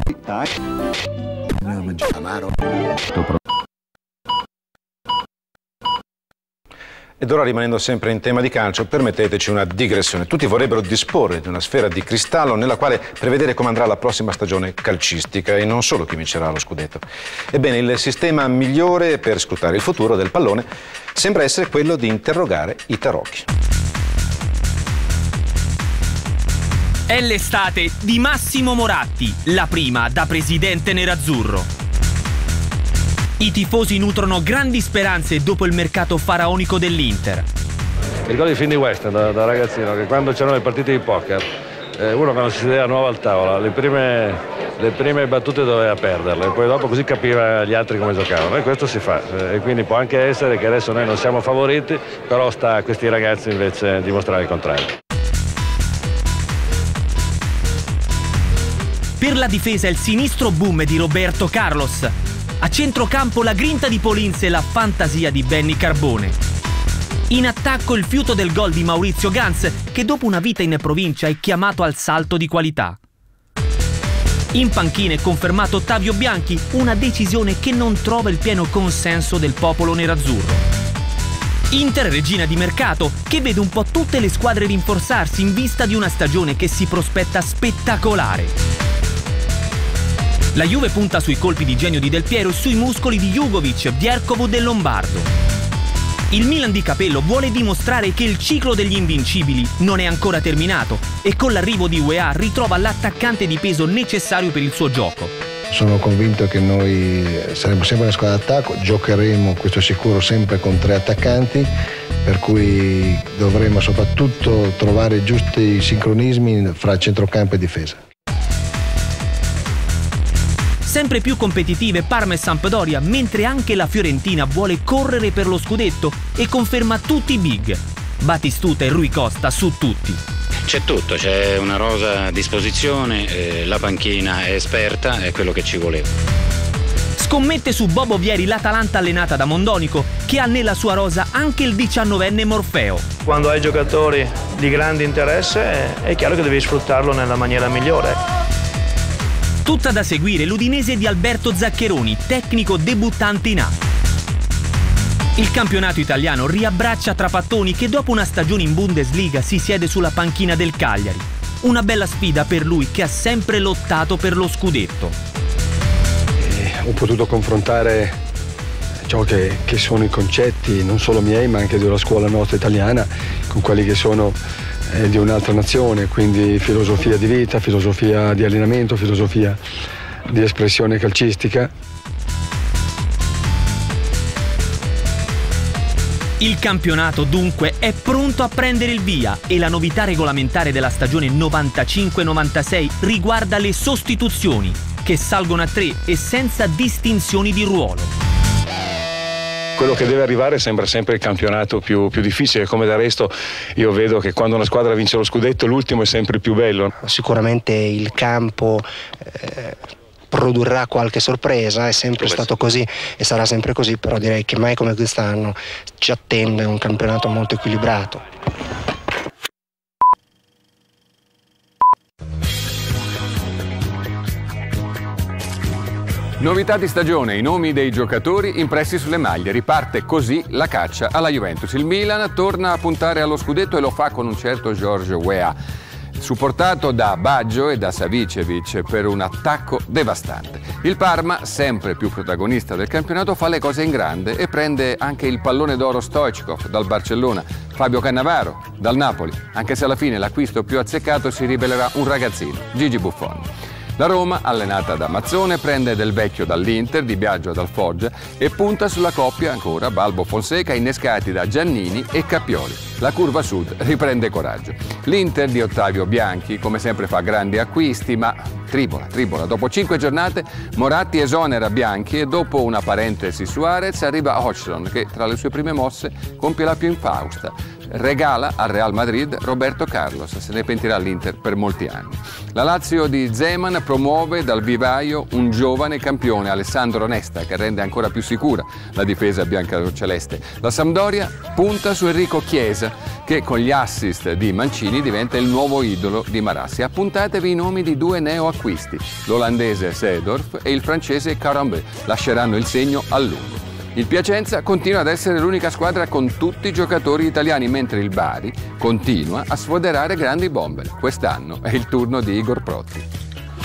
Ed ora, rimanendo sempre in tema di calcio, permetteteci una digressione. Tutti vorrebbero disporre di una sfera di cristallo nella quale prevedere come andrà la prossima stagione calcistica e non solo chi vincerà lo scudetto. Ebbene, il sistema migliore per scrutare il futuro del pallone sembra essere quello di interrogare i tarocchi. È l'estate di Massimo Moratti, la prima da presidente nerazzurro. I tifosi nutrono grandi speranze dopo il mercato faraonico dell'Inter. Mi ricordo i film di western da ragazzino, che quando c'erano le partite di poker, uno quando si sedeva nuovo al tavola, le prime battute doveva perderle, poi dopo così capiva gli altri come giocavano, e questo si fa. E quindi può anche essere che adesso noi non siamo favoriti, però sta a questi ragazzi invece dimostrare il contrario. Per la difesa il sinistro boom di Roberto Carlos. A centrocampo la grinta di Polins e la fantasia di Benny Carbone. In attacco il fiuto del gol di Maurizio Ganz, che dopo una vita in provincia è chiamato al salto di qualità. In panchina è confermato Ottavio Bianchi, una decisione che non trova il pieno consenso del popolo nerazzurro. Inter regina di mercato, che vede un po' tutte le squadre rinforzarsi in vista di una stagione che si prospetta spettacolare. La Juve punta sui colpi di genio di Del Piero e sui muscoli di Jugovic, Vierkovo e Lombardo. Il Milan di Capello vuole dimostrare che il ciclo degli invincibili non è ancora terminato e con l'arrivo di UEA ritrova l'attaccante di peso necessario per il suo gioco. Sono convinto che noi saremo sempre una squadra d'attacco, giocheremo, questo è sicuro, sempre con 3 attaccanti, per cui dovremo soprattutto trovare giusti sincronismi fra centrocampo e difesa. Sempre più competitive Parma e Sampdoria, mentre anche la Fiorentina vuole correre per lo scudetto e conferma tutti i big. Batistuta e Rui Costa su tutti. C'è tutto, c'è una rosa a disposizione, la panchina è esperta, è quello che ci voleva. Scommette su Bobo Vieri l'Atalanta allenata da Mondonico, che ha nella sua rosa anche il 19enne Morfeo. Quando hai giocatori di grande interesse è chiaro che devi sfruttarlo nella maniera migliore. Tutta da seguire l'Udinese di Alberto Zaccheroni, tecnico debuttante in A. Il campionato italiano riabbraccia Trapattoni, che dopo una stagione in Bundesliga si siede sulla panchina del Cagliari. Una bella sfida per lui, che ha sempre lottato per lo scudetto. Ho potuto confrontare ciò che sono i concetti, non solo miei ma anche della scuola nostra italiana, con quelli che sono di un'altra nazione, quindi filosofia di vita, filosofia di allenamento, filosofia di espressione calcistica. Il campionato dunque è pronto a prendere il via e la novità regolamentare della stagione 95-96 riguarda le sostituzioni, che salgono a 3 e senza distinzioni di ruolo. Quello che deve arrivare sembra sempre il campionato più difficile, come del resto io vedo che quando una squadra vince lo scudetto l'ultimo è sempre il più bello. Sicuramente il campo produrrà qualche sorpresa, è sempre stato così e sarà sempre così, però direi che mai come quest'anno ci attende un campionato molto equilibrato. Novità di stagione, i nomi dei giocatori impressi sulle maglie. Riparte così la caccia alla Juventus. Il Milan torna a puntare allo scudetto e lo fa con un certo George Weah, supportato da Baggio e da Savicevic per un attacco devastante. Il Parma, sempre più protagonista del campionato, fa le cose in grande e prende anche il pallone d'oro Stoichkov dal Barcellona, Fabio Cannavaro dal Napoli, anche se alla fine l'acquisto più azzeccato si rivelerà un ragazzino, Gigi Buffon. La Roma, allenata da Mazzone, prende Del Vecchio dall'Inter, Di Biagio dal Foggia e punta sulla coppia ancora Balbo-Fonseca, innescati da Giannini e Cappioli. La curva sud riprende coraggio. L'Inter di Ottavio Bianchi, come sempre, fa grandi acquisti, ma tribola. Dopo 5 giornate Moratti esonera Bianchi e dopo una parentesi su Arez arriva Hodgson, che tra le sue prime mosse compie la più infausta. Regala al Real Madrid Roberto Carlos, se ne pentirà l'Inter per molti anni. La Lazio di Zeman promuove dal vivaio un giovane campione, Alessandro Nesta, che rende ancora più sicura la difesa biancaceleste. La Sampdoria punta su Enrico Chiesa, che con gli assist di Mancini diventa il nuovo idolo di Marassi. Appuntatevi i nomi di due neoacquisti, l'olandese Seedorf e il francese Carambeu. Lasceranno il segno a lungo. Il Piacenza continua ad essere l'unica squadra con tutti i giocatori italiani, mentre il Bari continua a sfoderare grandi bombe. Quest'anno è il turno di Igor Protti.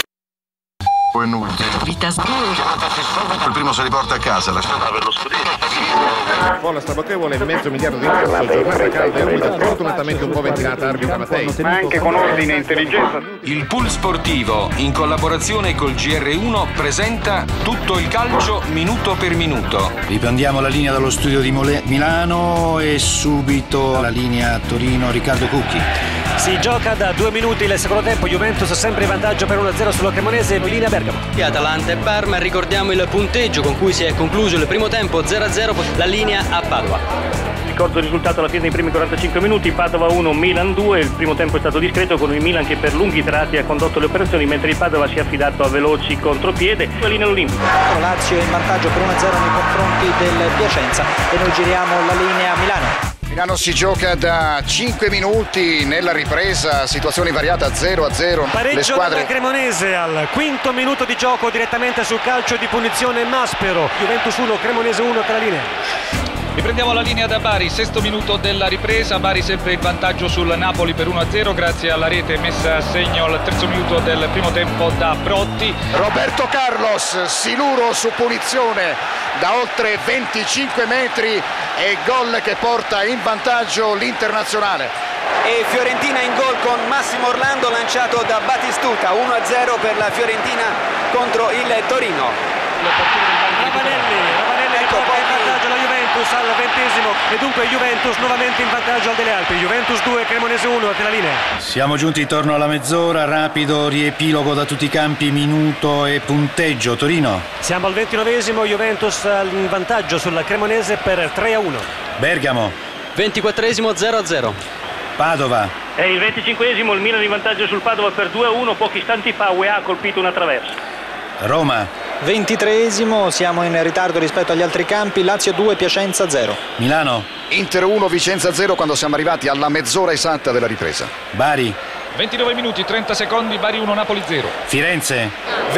Il primo si riporta a casa, la strada per lo scudetto. Folla strabottevole, $500 milioni di incasso, giornata calda e umida, fortunatamente un po' ventilata, arbitra Mattei. Ma anche con ordine e intelligenza. Il pool sportivo, in collaborazione col GR1, presenta tutto il calcio minuto per minuto. Riprendiamo la linea dallo studio di Milano e subito la linea Torino, Riccardo Cucchi. Si gioca da 2 minuti il secondo tempo, Juventus sempre in vantaggio per 1-0 sulla Cremonese, linea Bergamo. Atalanta e Parma, ricordiamo il punteggio con cui si è concluso il primo tempo, 0-0, la linea a Padova. Ricordo il risultato alla fine dei primi 45 minuti, Padova 1, Milan 2, il primo tempo è stato discreto con il Milan che per lunghi tratti ha condotto le operazioni, mentre il Padova si è affidato a veloci contropiede. La linea all'Olimpico. Lazio in vantaggio per 1-0 nei confronti del Piacenza e noi giriamo la linea a Milano. Milano si gioca da 5 minuti nella ripresa, situazione variata 0-0. Pareggio della Cremonese al quinto minuto di gioco direttamente sul calcio di punizione Maspero. Juventus 1, Cremonese 1 per la linea. Riprendiamo la linea da Bari, sesto minuto della ripresa, Bari sempre in vantaggio sul Napoli per 1-0 grazie alla rete messa a segno al terzo minuto del primo tempo da Protti. Roberto Carlos, Siluro su punizione da oltre 25 metri e gol che porta in vantaggio l'Internazionale. E Fiorentina in gol con Massimo Orlando lanciato da Batistuta, 1-0 per la Fiorentina contro il Torino. Ravanelli riporta in vantaggio la Juventus al 20° e dunque Juventus nuovamente in vantaggio al Delle Alpi. Juventus 2, Cremonese 1 per la linea. Siamo giunti intorno alla mezz'ora, rapido riepilogo da tutti i campi, minuto e punteggio. Torino. Siamo al 29°, Juventus in vantaggio sulla Cremonese per 3-1. Bergamo. 24°, 0-0. Padova. È il 25°, il Milan in vantaggio sul Padova per 2-1, pochi istanti fa UEA ha colpito una traversa. Roma. 23°, siamo in ritardo rispetto agli altri campi, Lazio 2, Piacenza 0. Milano. Inter 1, Vicenza 0 quando siamo arrivati alla mezz'ora esatta della ripresa. Bari. 29 minuti, 30 secondi, Bari 1, Napoli 0. Firenze.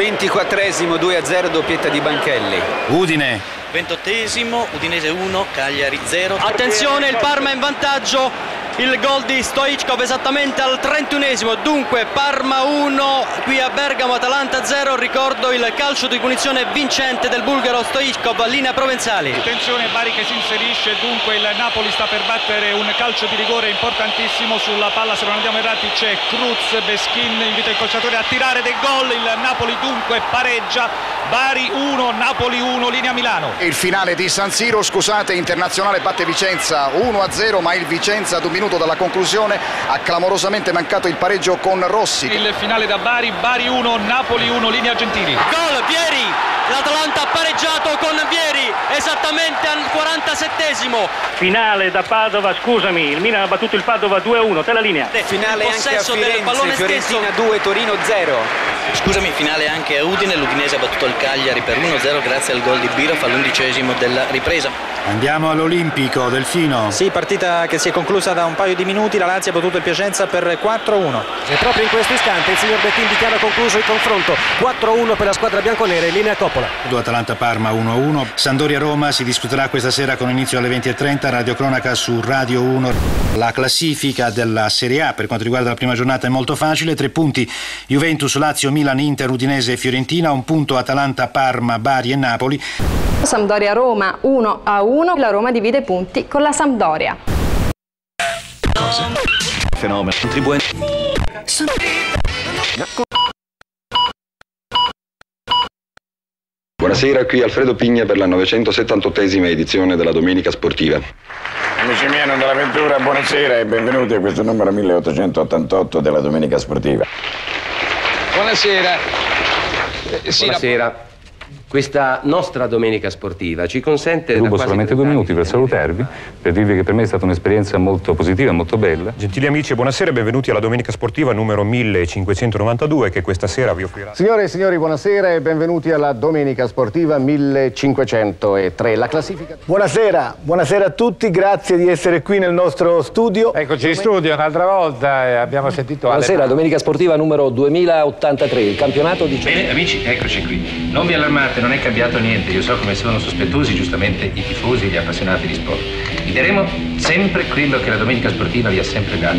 24°, 2-0, doppietta di Banchelli. Udine. 28°, Udinese 1, Cagliari 0. Attenzione, il Parma in vantaggio. Il gol di Stoichkov esattamente al 31°, dunque Parma 1, qui a Bergamo, Atalanta 0, ricordo il calcio di punizione vincente del bulgaro Stoichkov, linea Provenzali. Attenzione, Bari che si inserisce, dunque il Napoli sta per battere un calcio di rigore importantissimo sulla palla, se non andiamo errati c'è Cruz, Beschin invita il calciatore a tirare del gol, il Napoli dunque pareggia, Bari 1, Napoli 1, linea Milano. Il finale di San Siro, scusate, Internazionale batte Vicenza 1-0, ma il Vicenza ad un minuto dalla conclusione ha clamorosamente mancato il pareggio con Rossi. Il finale da Bari, Bari 1, Napoli 1, linea Gentili. Gol, Vieri, l'Atalanta ha pareggiato con Vieri esattamente al 47°. Finale da Padova, scusami, il Milan ha battuto il Padova 2-1, te la linea. Finale anche a Firenze, Fiorentina 2, Torino 0. Scusami, finale anche a Udine, l'Udinese ha battuto il Cagliari per 1-0 grazie al gol di Birof all'11° della ripresa. Andiamo all'Olimpico, Delfino. Sì, partita che si è conclusa da un paio di minuti, la Lazio ha battuto il Piacenza per 4-1. E proprio in questo istante il signor Bettin dichiara concluso il confronto, 4-1 per la squadra bianconera in linea Coppola. Atalanta-Parma 1-1, Sampdoria-Roma si disputerà questa sera con inizio alle 20:30, radiocronaca su Radio 1. La classifica della Serie A per quanto riguarda la prima giornata è molto facile, 3 punti Juventus, Lazio, Milan, Inter, Udinese e Fiorentina, 1 punto Atalanta, Parma, Bari e Napoli. Sampdoria-Roma 1-1, la Roma divide punti con la Sampdoria. Fenomeno, contribuente. Buonasera, qui Alfredo Pigna per la 978esima edizione della Domenica Sportiva. Amici miei dell'avventura, buonasera e benvenuti a questo numero 1888 della Domenica Sportiva. Buonasera. Buonasera. Questa nostra domenica sportiva ci consente... Rubo solamente 2 minuti per salutarvi, per dirvi che per me è stata un'esperienza molto positiva, molto bella. Gentili amici, buonasera e benvenuti alla domenica sportiva numero 1592 che questa sera vi offrirà. Signore e signori, buonasera e benvenuti alla domenica sportiva 1503. La classifica... Buonasera a tutti, grazie di essere qui nel nostro studio. Eccoci in studio un'altra volta e abbiamo sentito... Buonasera, domenica sportiva numero 2083, il campionato di... Bene amici, eccoci qui. Non vi allarmate, non è cambiato niente. Io so come sono sospettosi giustamente i tifosi e gli appassionati di sport. Vi daremo sempre quello che la domenica sportiva vi ha sempre dato.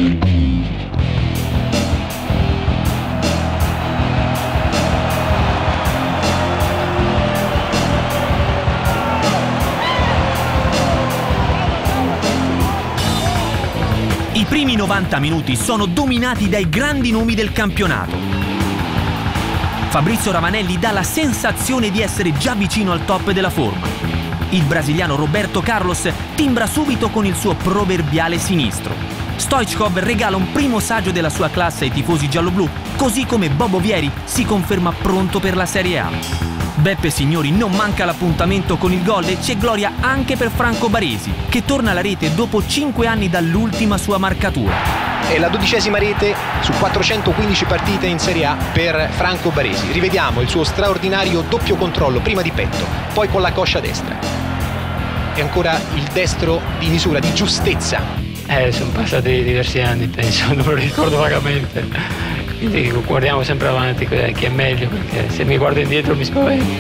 I primi 90 minuti sono dominati dai grandi nomi del campionato. Fabrizio Ravanelli dà la sensazione di essere già vicino al top della forma. Il brasiliano Roberto Carlos timbra subito con il suo proverbiale sinistro. Stoichkov regala un primo saggio della sua classe ai tifosi gialloblu, così come Bobo Vieri si conferma pronto per la Serie A. Beppe Signori non manca l'appuntamento con il gol e c'è gloria anche per Franco Baresi, che torna alla rete dopo 5 anni dall'ultima sua marcatura. È la 12ª rete su 415 partite in Serie A per Franco Baresi. Rivediamo il suo straordinario doppio controllo, prima di petto, poi con la coscia destra. E ancora il destro di misura, di giustezza. Sono passati diversi anni, penso, non me lo ricordo vagamente. Quindi guardiamo sempre avanti, che è meglio, perché se mi guardo indietro mi spavento.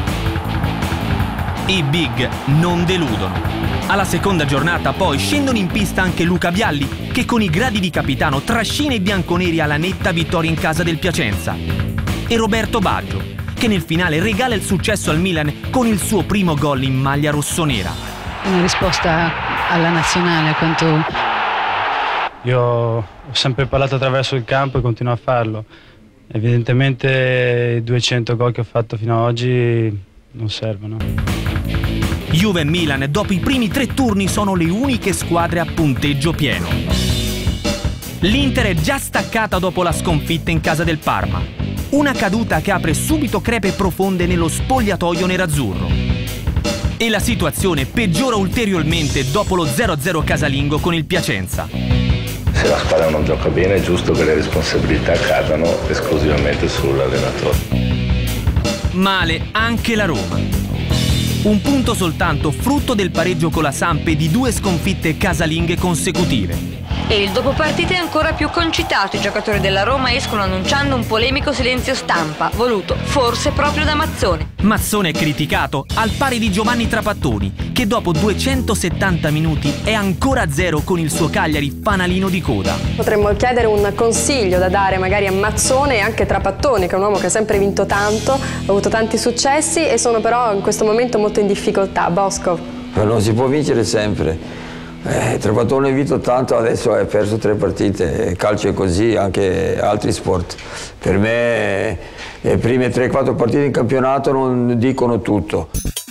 I big non deludono. Alla seconda giornata poi scendono in pista anche Luca Vialli, che con i gradi di capitano trascina i bianconeri alla netta vittoria in casa del Piacenza. E Roberto Baggio, che nel finale regala il successo al Milan con il suo primo gol in maglia rossonera. Una risposta alla nazionale, a quanto... Io ho sempre parlato attraverso il campo e continuo a farlo. Evidentemente i 200 gol che ho fatto fino ad oggi non servono. Juve e Milan dopo i primi 3 turni sono le uniche squadre a punteggio pieno. L'Inter è già staccata dopo la sconfitta in casa del Parma. Una caduta che apre subito crepe profonde nello spogliatoio nerazzurro. E la situazione peggiora ulteriormente dopo lo 0-0 casalingo con il Piacenza. Se la squadra non gioca bene è giusto che le responsabilità cadano esclusivamente sull'allenatore. Male anche la Roma. Un punto soltanto, frutto del pareggio con la Samp e di 2 sconfitte casalinghe consecutive. E il dopo partita è ancora più concitato. I giocatori della Roma escono annunciando un polemico silenzio stampa, voluto forse proprio da Mazzone. Mazzone è criticato, al pari di Giovanni Trapattoni, che dopo 270 minuti è ancora a 0 con il suo Cagliari fanalino di coda. Potremmo chiedere un consiglio da dare magari a Mazzone e anche Trapattoni, che è un uomo che ha sempre vinto tanto, ha avuto tanti successi e sono però in questo momento molto in difficoltà. Bosco. Non si può vincere sempre. Trapattoni ha vinto tanto, adesso ha perso 3 partite, calcio è così, anche altri sport. Per me le prime 3-4 partite in campionato non dicono tutto.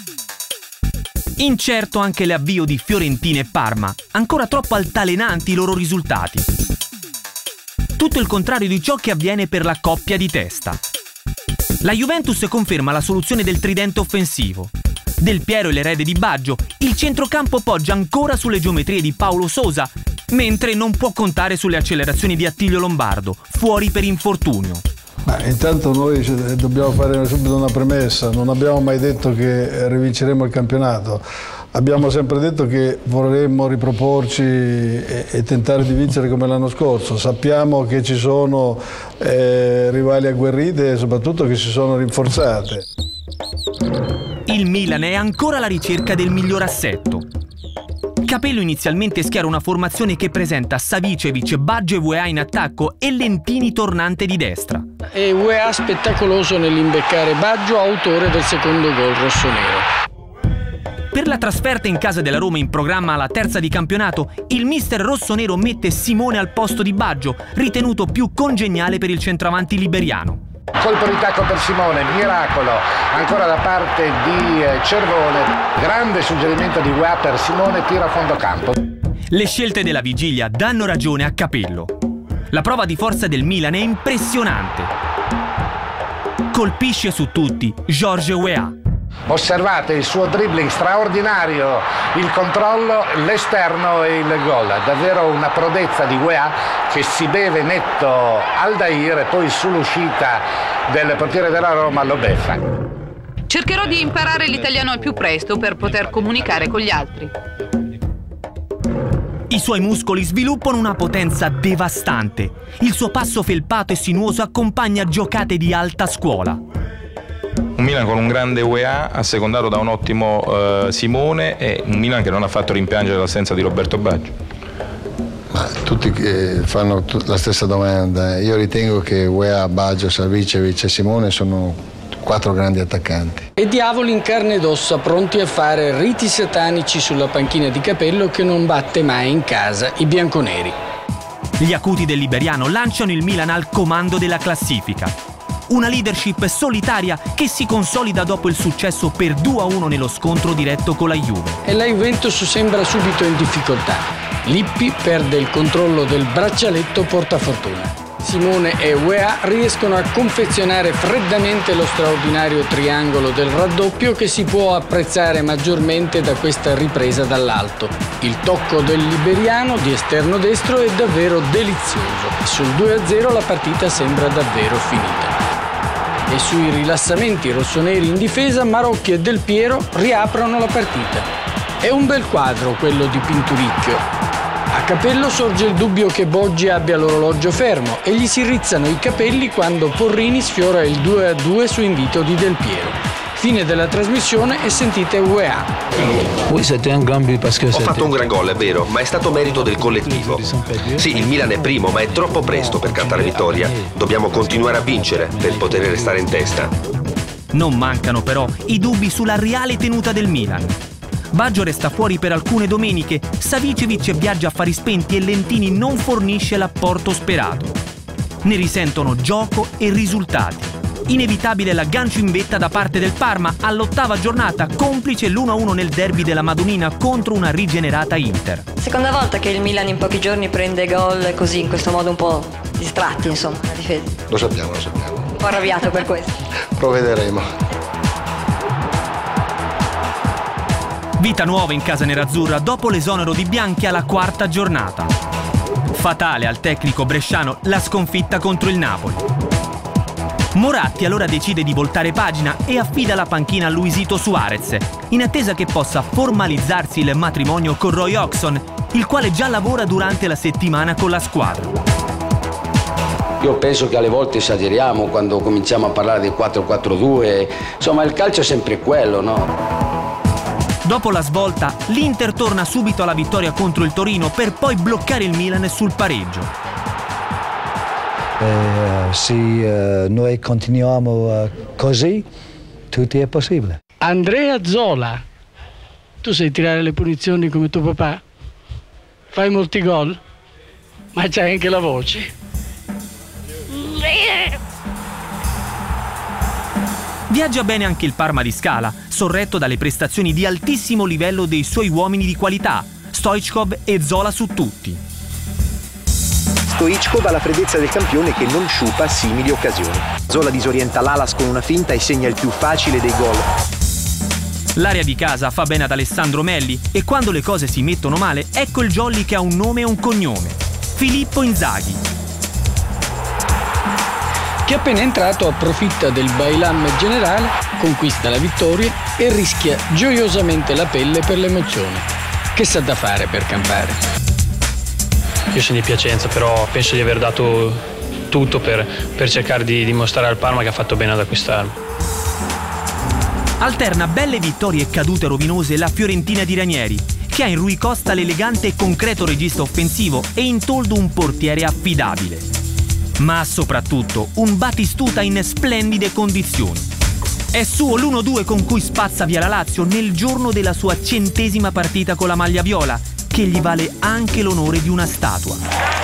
Incerto anche l'avvio di Fiorentina e Parma, ancora troppo altalenanti i loro risultati. Tutto il contrario di ciò che avviene per la coppia di testa. La Juventus conferma la soluzione del tridente offensivo. Del Piero e l'erede di Baggio, il centrocampo poggia ancora sulle geometrie di Paulo Sousa, mentre non può contare sulle accelerazioni di Attilio Lombardo, fuori per infortunio. Intanto noi dobbiamo fare subito una premessa, non abbiamo mai detto che rivinceremo il campionato, abbiamo sempre detto che vorremmo riproporci e tentare di vincere come l'anno scorso. Sappiamo che ci sono rivali agguerrite e soprattutto che si sono rinforzate. Il Milan è ancora alla ricerca del miglior assetto. Capello inizialmente schiera una formazione che presenta Savicevic, Baggio e UEA in attacco e Lentini tornante di destra. E UEA spettacoloso nell'imbeccare Baggio, autore del secondo gol rossonero. Per la trasferta in casa della Roma in programma alla terza di campionato, il mister rossonero mette Simone al posto di Baggio, ritenuto più congeniale per il centravanti liberiano. Colpo di tacco per Simone, miracolo, ancora da parte di Cervone, grande suggerimento di UEA per Simone, tira a fondo campo. Le scelte della vigilia danno ragione a Capello. La prova di forza del Milan è impressionante. Colpisce su tutti Georges Weah. Osservate il suo dribbling straordinario, il controllo, l'esterno e il gol. Davvero una prodezza di Weah che si beve netto Aldair e poi sull'uscita del portiere della Roma lo beffa. Cercherò di imparare l'italiano al più presto per poter comunicare con gli altri. I suoi muscoli sviluppano una potenza devastante. Il suo passo felpato e sinuoso accompagna giocate di alta scuola. Un Milan con un grande Weah, assecondato da un ottimo Simone, e un Milan che non ha fatto rimpiangere l'assenza di Roberto Baggio. Ma tutti fanno la stessa domanda. Io ritengo che Weah, Baggio, Savicevic e Simone sono 4 grandi attaccanti. E diavoli in carne ed ossa pronti a fare riti satanici sulla panchina di Capello che non batte mai in casa i bianconeri. Gli acuti del liberiano lanciano il Milan al comando della classifica. Una leadership solitaria che si consolida dopo il successo per 2-1 nello scontro diretto con la Juve. E la Juventus sembra subito in difficoltà. Lippi perde il controllo del braccialetto portafortuna. Simone e Weah riescono a confezionare freddamente lo straordinario triangolo del raddoppio che si può apprezzare maggiormente da questa ripresa dall'alto. Il tocco del liberiano di esterno destro è davvero delizioso e sul 2-0 la partita sembra davvero finita. E sui rilassamenti rossoneri in difesa Marocchi e Del Piero riaprono la partita. È un bel quadro quello di Pinturicchio. A Capello sorge il dubbio che Boggi abbia l'orologio fermo e gli si rizzano i capelli quando Porrini sfiora il 2-2 su invito di Del Piero. Fine della trasmissione e sentite Weah. Ho fatto un gran gol, è vero, ma è stato merito del collettivo. Sì, il Milan è primo, ma è troppo presto per cantare vittoria. Dobbiamo continuare a vincere per poter restare in testa. Non mancano però i dubbi sulla reale tenuta del Milan. Baggio resta fuori per alcune domeniche, Savicevic viaggia a fari spenti e Lentini non fornisce l'apporto sperato. Ne risentono gioco e risultati. Inevitabile l'aggancio in vetta da parte del Parma all'8ª giornata, complice l'1-1 nel derby della Madonnina contro una rigenerata Inter. Seconda volta che il Milan in pochi giorni prende gol così, in questo modo un po' distratti, insomma, la difesa. Lo sappiamo. Un po' arrabbiato per questo. Provvederemo. Vita nuova in casa nerazzurra dopo l'esonero di Bianchi alla 4ª giornata. Fatale al tecnico bresciano la sconfitta contro il Napoli. Moratti allora decide di voltare pagina e affida la panchina a Luisito Suarez, in attesa che possa formalizzarsi il matrimonio con Roy Hodgson, il quale già lavora durante la settimana con la squadra. Io penso che alle volte esageriamo quando cominciamo a parlare del 4-4-2, insomma il calcio è sempre quello, no? Dopo la svolta, l'Inter torna subito alla vittoria contro il Torino per poi bloccare il Milan sul pareggio. Se noi continuiamo così, tutto è possibile. Andrea Zola, tu sai tirare le punizioni come tuo papà? Fai molti gol? Ma c'hai anche la voce. Viaggia bene anche il Parma di Scala, sorretto dalle prestazioni di altissimo livello dei suoi uomini di qualità, Stoichkov e Zola su tutti. Stoichkov ha la freddezza del campione che non sciupa simili occasioni. Zola disorienta l'Alas con una finta e segna il più facile dei gol. L'area di casa fa bene ad Alessandro Melli e quando le cose si mettono male, ecco il jolly che ha un nome e un cognome: Filippo Inzaghi. Che appena entrato approfitta del bailam generale, conquista la vittoria e rischia gioiosamente la pelle per l'emozione. Che sa da fare per campare? Io sono di Piacenza, però penso di aver dato tutto per cercare di dimostrare al Parma che ha fatto bene ad acquistarmi. Alterna belle vittorie e cadute rovinose la Fiorentina di Ranieri, che ha in Rui Costa l'elegante e concreto regista offensivo e in Toldo un portiere affidabile. Ma soprattutto un Batistuta in splendide condizioni. È suo l'1-2 con cui spazza via la Lazio nel giorno della sua 100ª partita con la maglia viola, che gli vale anche l'onore di una statua.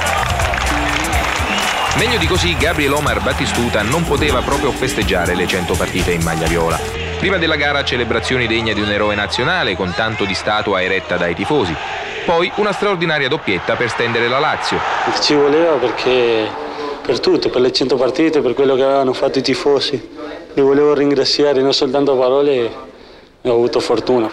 Meglio di così Gabriel Omar Batistuta non poteva proprio festeggiare le 100 partite in maglia viola. Prima della gara celebrazioni degne di un eroe nazionale con tanto di statua eretta dai tifosi. Poi una straordinaria doppietta per stendere la Lazio. Ci voleva perché per tutto, per le 100 partite, per quello che avevano fatto i tifosi. Li volevo ringraziare non soltanto a parole, Ho avuto fortuna.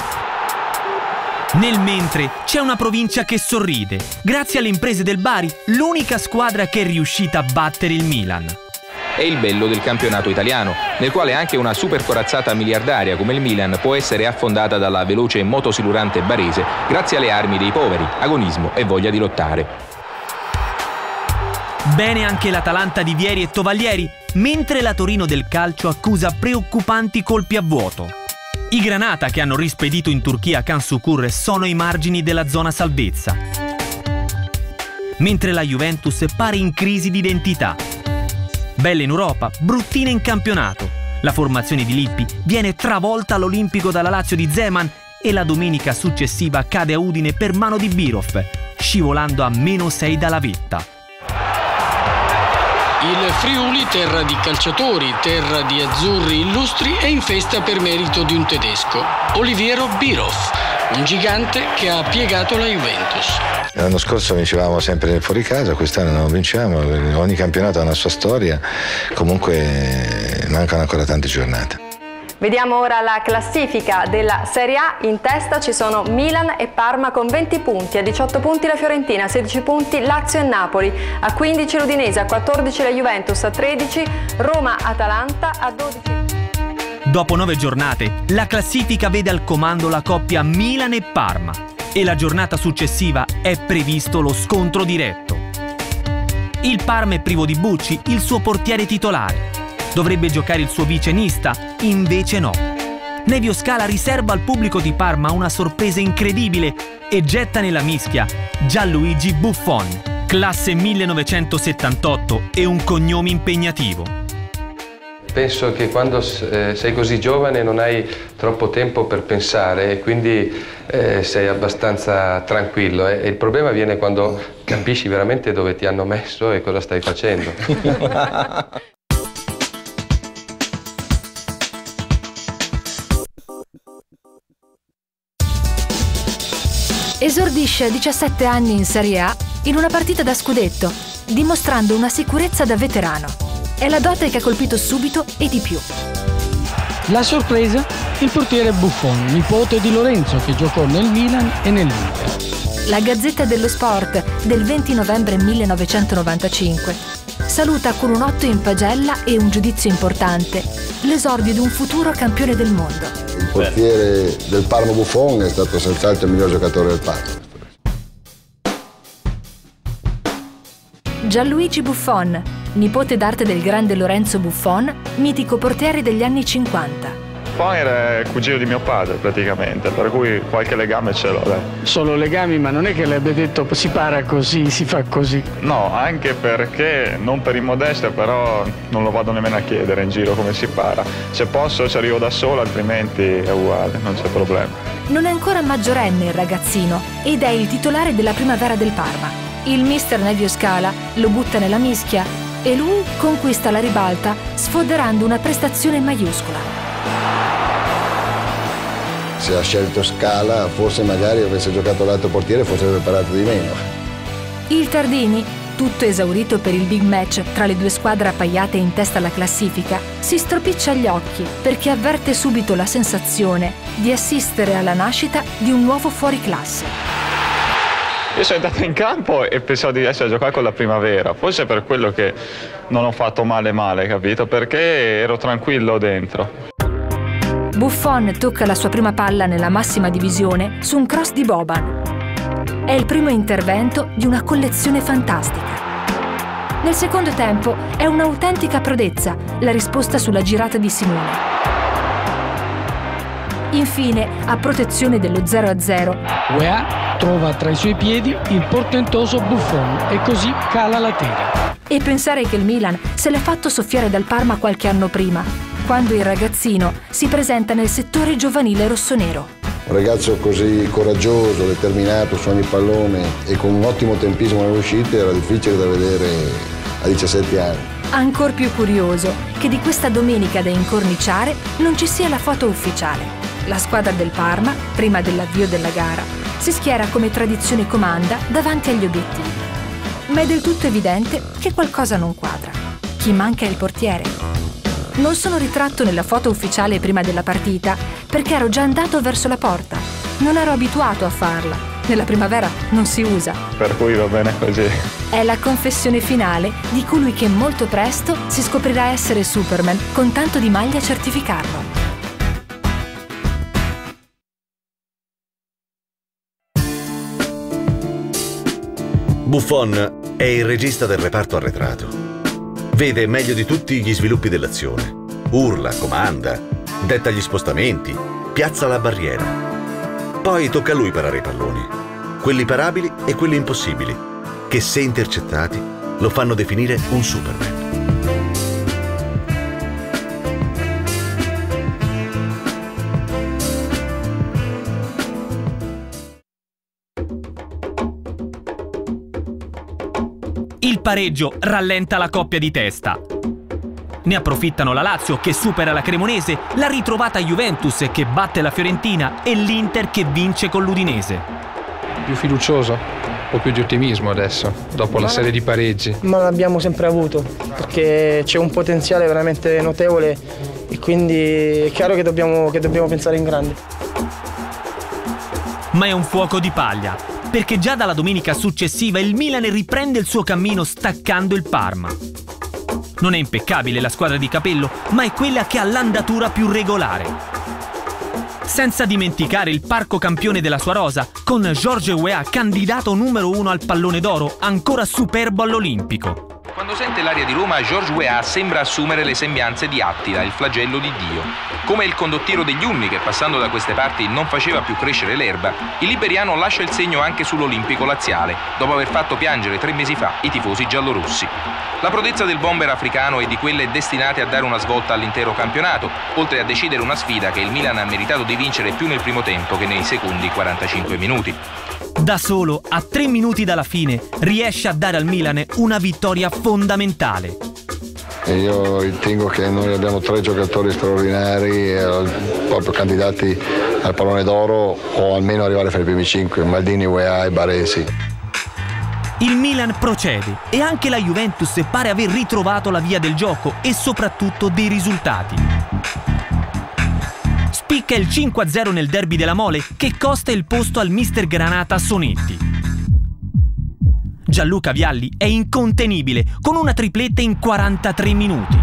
Nel mentre c'è una provincia che sorride. Grazie alle imprese del Bari, l'unica squadra che è riuscita a battere il Milan. È il bello del campionato italiano, nel quale anche una super corazzata miliardaria come il Milan può essere affondata dalla veloce motosilurante barese grazie alle armi dei poveri, agonismo e voglia di lottare. Bene anche l'Atalanta di Vieri e Tovaglieri, mentre la Torino del calcio accusa preoccupanti colpi a vuoto. I Granata, che hanno rispedito in Turchia Kansukur, sono ai margini della zona salvezza. Mentre la Juventus pare in crisi di identità. Bella in Europa, bruttina in campionato. La formazione di Lippi viene travolta all'Olimpico dalla Lazio di Zeman e la domenica successiva cade a Udine per mano di Birov, scivolando a -6 dalla vetta. Il Friuli, terra di calciatori, terra di azzurri illustri, è in festa per merito di un tedesco, Oliviero Birov, un gigante che ha piegato la Juventus. L'anno scorso vincevamo sempre fuori casa, quest'anno non vinciamo, ogni campionato ha una sua storia, comunque mancano ancora tante giornate. Vediamo ora la classifica della Serie A. In testa ci sono Milan e Parma con 20 punti, a 18 punti la Fiorentina, a 16 punti Lazio e Napoli, a 15 l'Udinese, a 14 la Juventus, a 13 Roma-Atalanta, a 12... Dopo 9 giornate, la classifica vede al comando la coppia Milan e Parma e la giornata successiva è previsto lo scontro diretto. Il Parma è privo di Bucci, il suo portiere titolare. Dovrebbe giocare il suo vice Nista, invece no. Nevio Scala riserva al pubblico di Parma una sorpresa incredibile e getta nella mischia Gianluigi Buffon, classe 1978 e un cognome impegnativo. Penso che quando sei così giovane non hai troppo tempo per pensare e quindi sei abbastanza tranquillo. E il problema viene quando capisci veramente dove ti hanno messo e cosa stai facendo. Esordisce a 17 anni in Serie A in una partita da scudetto, dimostrando una sicurezza da veterano. È la dote che ha colpito subito e di più. La sorpresa? Il portiere Buffon, nipote di Lorenzo, che giocò nel Milan e nell'Inter. La Gazzetta dello Sport del 20 novembre 1995 saluta con un 8 in pagella e un giudizio importante l'esordio di un futuro campione del mondo. Il portiere del Parma Buffon è stato senz'altro il miglior giocatore del Parma. Gianluigi Buffon, nipote d'arte del grande Lorenzo Buffon, mitico portiere degli anni 50. Buffon era il cugino di mio padre praticamente, per cui qualche legame ce l'ho. Solo legami, ma non è che le abbia detto si para così, si fa così. No, anche perché, non per immodestia, però non lo vado nemmeno a chiedere in giro come si para. Se posso ci arrivo da solo, altrimenti è uguale, non c'è problema. Non è ancora maggiorenne il ragazzino ed è il titolare della primavera del Parma. Il mister Nevio Scala lo butta nella mischia e lui conquista la ribalta sfoderando una prestazione maiuscola. Se ha scelto Scala, forse magari avesse giocato l'altro portiere, forse avrebbe parato di meno. Il Tardini, tutto esaurito per il big match tra le due squadre appaiate in testa alla classifica, si stropiccia gli occhi perché avverte subito la sensazione di assistere alla nascita di un nuovo fuoriclasse. Io sono entrato in campo e pensavo di essere a giocare con la primavera, forse per quello che non ho fatto male, capito? Perché ero tranquillo dentro. Buffon tocca la sua prima palla nella massima divisione su un cross di Boban. È il primo intervento di una collezione fantastica. Nel secondo tempo è un'autentica prodezza la risposta sulla girata di Simone. Infine, a protezione dello 0-0, UEA trova tra i suoi piedi il portentoso Buffon e così cala la tela. E pensare che il Milan se l'è fatto soffiare dal Parma qualche anno prima, quando il ragazzino si presenta nel settore giovanile rossonero. Un ragazzo così coraggioso, determinato su ogni pallone e con un ottimo tempismo nelle uscite era difficile da vedere a 17 anni. Ancor più curioso che di questa domenica da incorniciare non ci sia la foto ufficiale. La squadra del Parma, prima dell'avvio della gara, si schiera come tradizione comanda davanti agli obiettivi. Ma è del tutto evidente che qualcosa non quadra. Chi manca è il portiere. Non sono ritratto nella foto ufficiale prima della partita perché ero già andato verso la porta. Non ero abituato a farla. Nella primavera non si usa. Per cui va bene così. È la confessione finale di colui che molto presto si scoprirà essere Superman, con tanto di maglia a certificarlo. Buffon è il regista del reparto arretrato. Vede meglio di tutti gli sviluppi dell'azione. Urla, comanda, detta gli spostamenti, piazza la barriera. Poi tocca a lui parare i palloni. Quelli parabili e quelli impossibili, che se intercettati lo fanno definire un Superman. Il pareggio rallenta la coppia di testa. Ne approfittano la Lazio che supera la Cremonese, la ritrovata Juventus che batte la Fiorentina e l'Inter che vince con l'Udinese. Più fiducioso, un po' più di ottimismo adesso, dopo la serie di pareggi. Ma l'abbiamo sempre avuto, perché c'è un potenziale veramente notevole e quindi è chiaro che dobbiamo pensare in grande. Ma è un fuoco di paglia, perché già dalla domenica successiva il Milan riprende il suo cammino staccando il Parma. Non è impeccabile la squadra di Capello, ma è quella che ha l'andatura più regolare. Senza dimenticare il parco campione della sua rosa, con Georges Weah candidato numero 1 al pallone d'oro, ancora superbo all'Olimpico. Quando sente l'aria di Roma, Georges Weah sembra assumere le sembianze di Attila, il flagello di Dio. Come il condottiero degli Unni, che passando da queste parti non faceva più crescere l'erba, il liberiano lascia il segno anche sull'Olimpico laziale, dopo aver fatto piangere 3 mesi fa i tifosi giallorossi. La prodezza del bomber africano è di quelle destinate a dare una svolta all'intero campionato, oltre a decidere una sfida che il Milan ha meritato di vincere più nel primo tempo che nei secondi 45 minuti. Da solo, a 3 minuti dalla fine, riesce a dare al Milan una vittoria fondamentale. Io ritengo che noi abbiamo 3 giocatori straordinari, proprio candidati al pallone d'oro o almeno arrivare fra i primi 5, Maldini, Weah e Baresi. Il Milan procede e anche la Juventus pare aver ritrovato la via del gioco e soprattutto dei risultati. Spicca il 5-0 nel derby della Mole che costa il posto al mister Granata Sonetti. Gianluca Vialli è incontenibile con una tripletta in 43 minuti.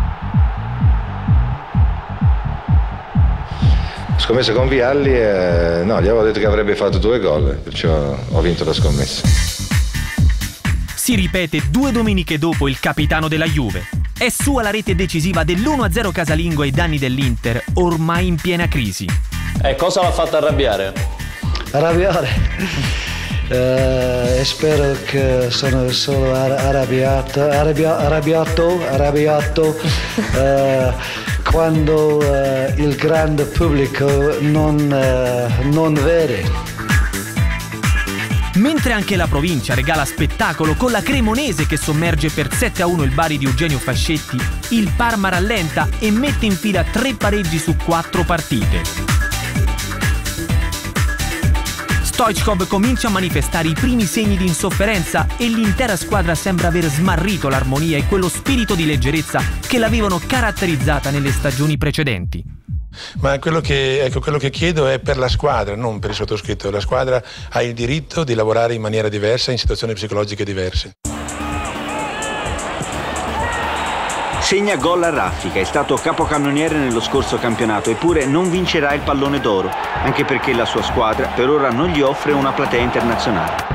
Scommesso con Vialli no, gli avevo detto che avrebbe fatto 2 gol, perciò ho vinto la scommessa. Si ripete 2 domeniche dopo il capitano della Juve. È sua la rete decisiva dell'1-0 casalingo ai danni dell'Inter, ormai in piena crisi. E cosa l'ha fatto arrabbiare? Arrabbiare? Spero che sono solo arrabbiato quando il grande pubblico non vede. Mentre anche la provincia regala spettacolo con la Cremonese che sommerge per 7-1 il Bari di Eugenio Fascetti, il Parma rallenta e mette in fila 3 pareggi su 4 partite. Stoichkov comincia a manifestare i primi segni di insofferenza e l'intera squadra sembra aver smarrito l'armonia e quello spirito di leggerezza che l'avevano caratterizzata nelle stagioni precedenti. Ma quello che chiedo è per la squadra, non per il sottoscritto. La squadra ha il diritto di lavorare in maniera diversa, in situazioni psicologiche diverse. Segna gol a raffica, è stato capocannoniere nello scorso campionato, eppure non vincerà il pallone d'oro, anche perché la sua squadra per ora non gli offre una platea internazionale.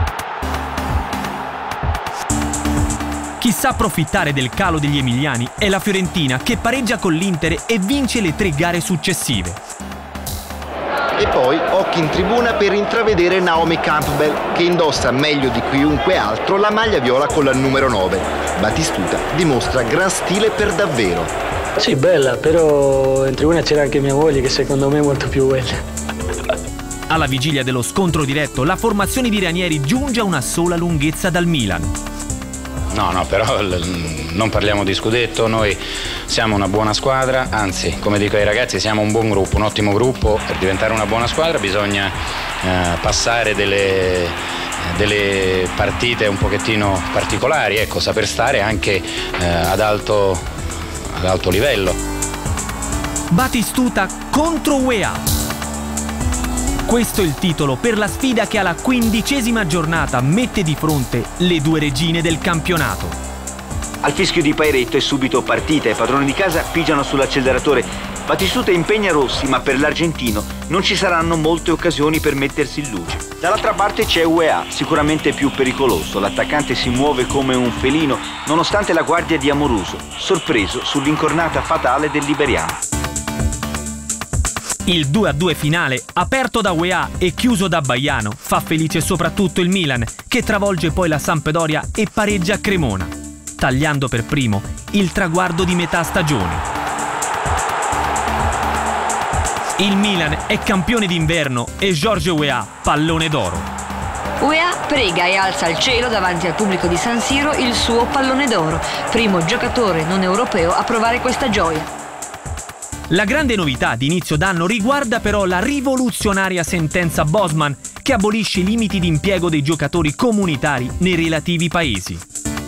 Chi sa approfittare del calo degli emiliani è la Fiorentina, che pareggia con l'Inter e vince le 3 gare successive. E poi occhi in tribuna per intravedere Naomi Campbell, che indossa meglio di chiunque altro la maglia viola con la numero 9. Batistuta dimostra gran stile per davvero. Sì, bella, però in tribuna c'era anche mia moglie, che secondo me è molto più bella. Alla vigilia dello scontro diretto, la formazione di Ranieri giunge a una sola lunghezza dal Milan. No, però non parliamo di scudetto, noi siamo una buona squadra, anzi, come dico ai ragazzi, siamo un buon gruppo, un ottimo gruppo. Per diventare una buona squadra bisogna passare delle partite un pochettino particolari, ecco, saper stare anche ad alto livello. Batistuta contro Weah. Questo è il titolo per la sfida che alla 15ª giornata mette di fronte le due regine del campionato. Al fischio di Pairetto è subito partita, i padroni di casa pigiano sull'acceleratore. Batistuta impegna Rossi, ma per l'argentino non ci saranno molte occasioni per mettersi in luce. Dall'altra parte c'è UEA, sicuramente più pericoloso. L'attaccante si muove come un felino, nonostante la guardia di Amoruso, sorpreso sull'incornata fatale del liberiano. Il 2-2 finale, aperto da UEA e chiuso da Baiano, fa felice soprattutto il Milan, che travolge poi la Sampdoria e pareggia a Cremona, tagliando per primo il traguardo di metà stagione. Il Milan è campione d'inverno e Georges Weah pallone d'oro. UEA prega e alza al cielo davanti al pubblico di San Siro il suo pallone d'oro, primo giocatore non europeo a provare questa gioia. La grande novità di inizio d'anno riguarda però la rivoluzionaria sentenza Bosman che abolisce i limiti di impiego dei giocatori comunitari nei relativi paesi.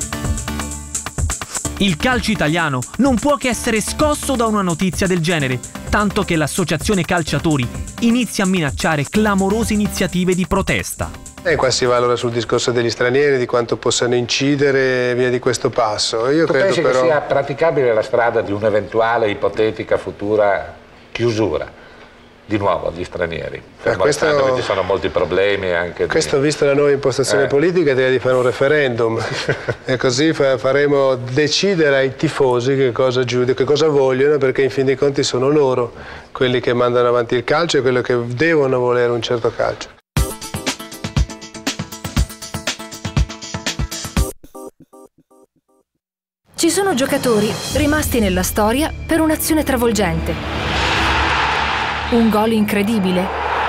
Il calcio italiano non può che essere scosso da una notizia del genere, tanto che l'associazione calciatori inizia a minacciare clamorose iniziative di protesta. E qua si va allora sul discorso degli stranieri, di quanto possano incidere via di questo passo. Io tu credo pensi però che sia praticabile la strada di un'eventuale ipotetica futura chiusura di nuovo agli stranieri? Fermo restando che ci sono molti problemi anche questo visto la nuova impostazione politica direi di fare un referendum e così faremo decidere ai tifosi che cosa vogliono, perché in fin dei conti sono loro quelli che mandano avanti il calcio e quelli che devono volere un certo calcio. Ci sono giocatori rimasti nella storia per un'azione travolgente, un gol incredibile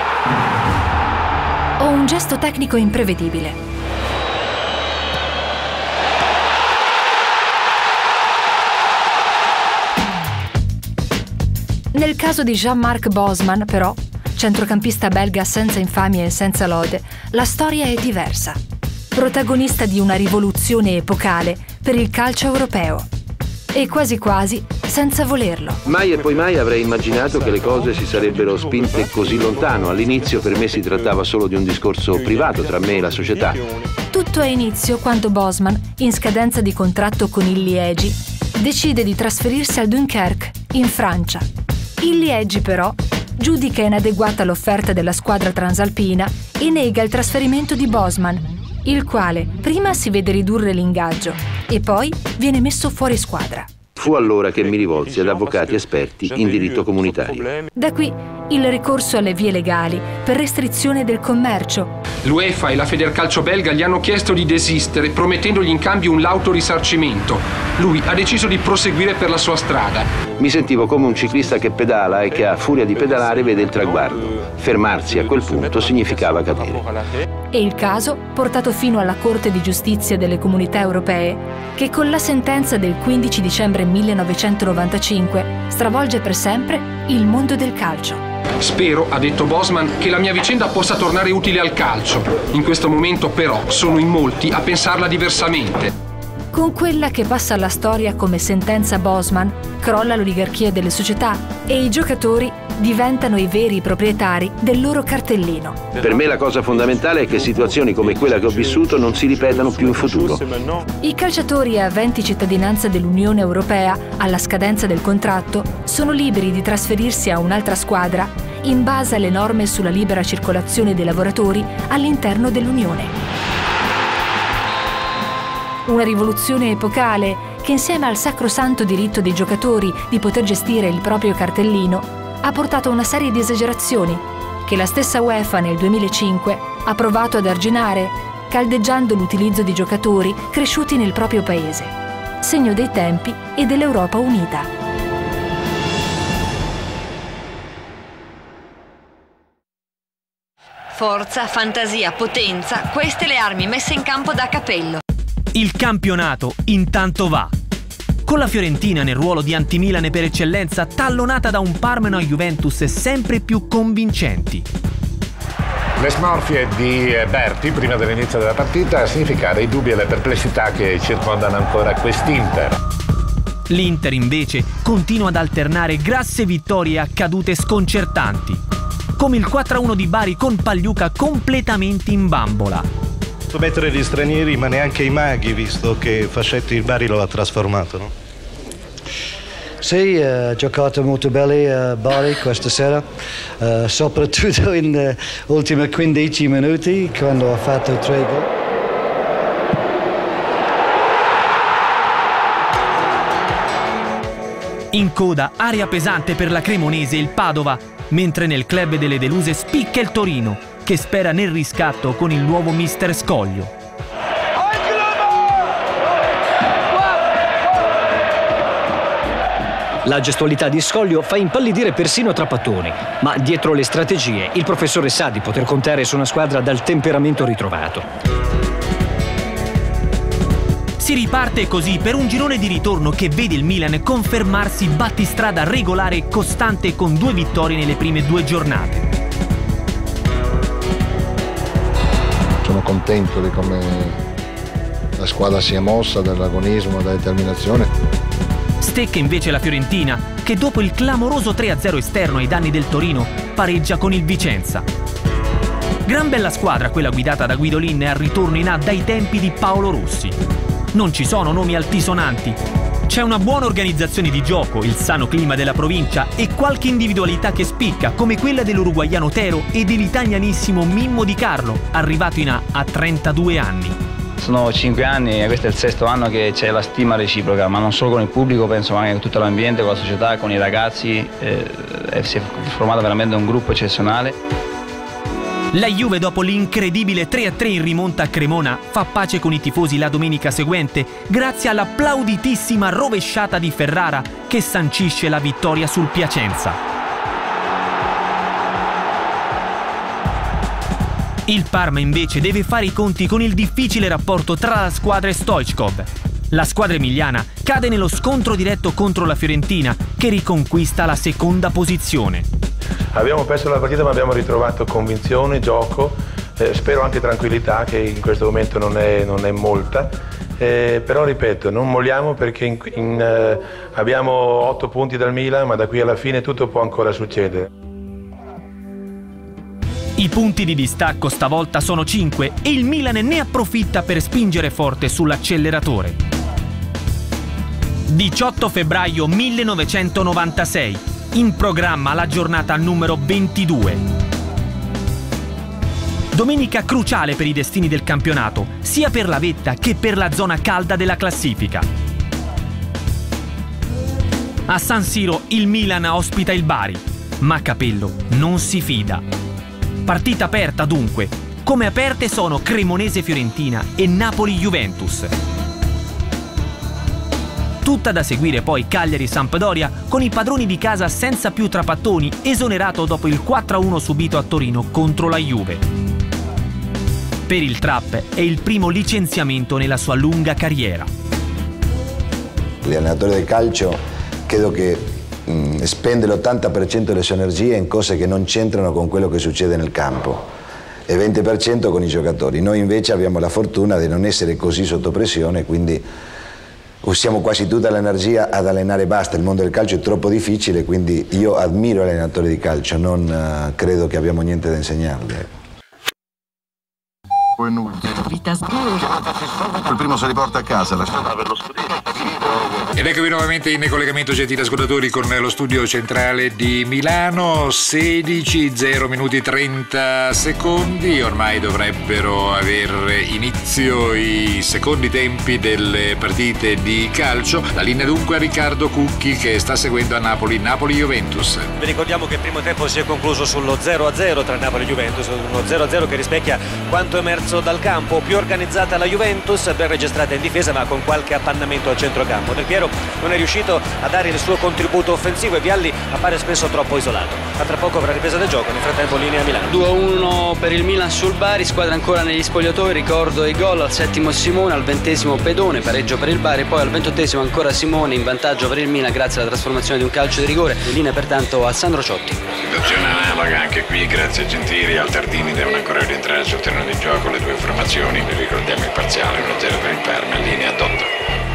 o un gesto tecnico imprevedibile. Nel caso di Jean-Marc Bosman, però, centrocampista belga senza infamia e senza lode, la storia è diversa. Protagonista di una rivoluzione epocale per il calcio europeo. E quasi quasi senza volerlo. Mai e poi mai avrei immaginato che le cose si sarebbero spinte così lontano. All'inizio per me si trattava solo di un discorso privato tra me e la società. Tutto ha inizio quando Bosman, in scadenza di contratto con il Liegi, decide di trasferirsi al Dunkerque, in Francia. Il Liegi, però, giudica inadeguata l'offerta della squadra transalpina e nega il trasferimento di Bosman, il quale prima si vede ridurre l'ingaggio e poi viene messo fuori squadra. Fu allora che mi rivolsi ad avvocati esperti in diritto comunitario. Da qui il ricorso alle vie legali per restrizione del commercio. L'UEFA e la Federcalcio belga gli hanno chiesto di desistere, promettendogli in cambio un lauto risarcimento. Lui ha deciso di proseguire per la sua strada. Mi sentivo come un ciclista che pedala e che a furia di pedalare vede il traguardo. Fermarsi a quel punto significava cadere. E il caso portato fino alla Corte di Giustizia delle Comunità Europee, che con la sentenza del 15 dicembre 1995 stravolge per sempre il mondo del calcio. Spero, ha detto Bosman, che la mia vicenda possa tornare utile al calcio. In questo momento però sono in molti a pensarla diversamente. Con quella che passa alla storia come sentenza Bosman, crolla l'oligarchia delle società e i giocatori diventano i veri proprietari del loro cartellino. Per me la cosa fondamentale è che situazioni come quella che ho vissuto non si ripetano più in futuro. I calciatori aventi cittadinanza dell'Unione Europea alla scadenza del contratto sono liberi di trasferirsi a un'altra squadra in base alle norme sulla libera circolazione dei lavoratori all'interno dell'Unione. Una rivoluzione epocale che insieme al sacrosanto diritto dei giocatori di poter gestire il proprio cartellino ha portato a una serie di esagerazioni che la stessa UEFA nel 2005 ha provato ad arginare, caldeggiando l'utilizzo di giocatori cresciuti nel proprio paese, segno dei tempi e dell'Europa unita. Forza, fantasia, potenza, queste le armi messe in campo da Capello. Il campionato intanto va. Con la Fiorentina nel ruolo di anti-Milan per eccellenza, tallonata da un Parma e una Juventus sempre più convincenti. Le smorfie di Berti prima dell'inizio della partita a significare i dubbi e le perplessità che circondano ancora quest'Inter. L'Inter invece continua ad alternare grasse vittorie a cadute sconcertanti. come il 4-1 di Bari con Pagliuca completamente in bambola. Mettere gli stranieri, ma neanche i maghi, visto che Fascetti il Bari lo ha trasformato, no? Sì, ha giocato molto bene Bari questa sera, soprattutto in ultimi 15 minuti quando ha fatto 3 gol. In coda, area pesante per la Cremonese e il Padova, mentre nel club delle deluse spicca il Torino, che spera nel riscatto con il nuovo mister Scoglio. La gestualità di Scoglio fa impallidire persino Trapattoni, ma dietro le strategie il professore sa di poter contare su una squadra dal temperamento ritrovato. Si riparte così per un girone di ritorno che vede il Milan confermarsi battistrada regolare e costante con 2 vittorie nelle prime 2 giornate. Sono contento di come la squadra si è mossa, dell'agonismo, della determinazione. Stecca invece la Fiorentina, che dopo il clamoroso 3-0 esterno ai danni del Torino pareggia con il Vicenza. Gran bella squadra quella guidata da Guidolin e al ritorno in A dai tempi di Paolo Rossi. Non ci sono nomi altisonanti. C'è una buona organizzazione di gioco, il sano clima della provincia e qualche individualità che spicca, come quella dell'uruguaiano Tero e dell'italianissimo Mimmo Di Carlo, arrivato in A 32 anni. Sono 5 anni e questo è il 6º anno che c'è la stima reciproca, ma non solo con il pubblico, penso anche con tutto l'ambiente, con la società, con i ragazzi. Si è formato veramente un gruppo eccezionale. La Juve, dopo l'incredibile 3-3 in rimonta a Cremona, fa pace con i tifosi la domenica seguente grazie all'applauditissima rovesciata di Ferrara che sancisce la vittoria sul Piacenza. Il Parma invece deve fare i conti con il difficile rapporto tra la squadra e Stoichkov. La squadra emiliana cade nello scontro diretto contro la Fiorentina, che riconquista la seconda posizione. Abbiamo perso la partita, ma abbiamo ritrovato convinzione, gioco, spero anche tranquillità, che in questo momento non è molta. Però ripeto, non molliamo perché abbiamo 8 punti dal Milan, ma da qui alla fine tutto può ancora succedere. I punti di distacco stavolta sono 5 e il Milan ne approfitta per spingere forte sull'acceleratore. 18 febbraio 1996. In programma la giornata numero 22. Domenica cruciale per i destini del campionato, sia per la vetta che per la zona calda della classifica. A San Siro il Milan ospita il Bari, ma Capello non si fida. Partita aperta dunque, come aperte sono Cremonese-Fiorentina e Napoli-Juventus. Tutta da seguire poi Cagliari-Sampdoria con i padroni di casa senza più Trapattoni, esonerato dopo il 4-1 subito a Torino contro la Juve. Per il Trapp è il primo licenziamento nella sua lunga carriera. L'allenatore del calcio credo che spende l'80% delle sue energie in cose che non c'entrano con quello che succede nel campo e 20% con i giocatori. Noi invece abbiamo la fortuna di non essere così sotto pressione, quindi usiamo quasi tutta l'energia ad allenare e basta. Il mondo del calcio è troppo difficile, quindi io ammiro gli allenatori di calcio, non credo che abbiamo niente da insegnargli. Il primo si riporta a casa, la strada per lo scudetto. Ed eccovi nuovamente in collegamento, gentili ascoltatori, con lo studio centrale di Milano. 16:0 minuti 30 secondi. Ormai dovrebbero aver inizio i secondi tempi delle partite di calcio. La linea dunque a Riccardo Cucchi, che sta seguendo a Napoli, Napoli-Juventus. Vi ricordiamo che il primo tempo si è concluso sullo 0-0 tra Napoli e Juventus, uno 0-0 che rispecchia quanto emerso dal campo. Più organizzata la Juventus, ben registrata in difesa ma con qualche appannamento al centrocampo. Del Piero non è riuscito a dare il suo contributo offensivo e Vialli appare spesso troppo isolato. A tra poco avrà ripresa del gioco, nel frattempo linea Milano. 2-1 per il Milan sul Bari, squadra ancora negli spogliatoi. Ricordo i gol: al 7° Simone, al 20° Pedone, pareggio per il Bari, poi al 28° ancora Simone in vantaggio per il Milan grazie alla trasformazione di un calcio di rigore. In linea pertanto a Sandro Ciotti. Situazione analoga anche qui, grazie a Gentili. Al Tardini devono ancora rientrare sul terreno di gioco le due formazioni. Vi ricordiamo il parziale 1-0 per il Parma, in linea Dotto.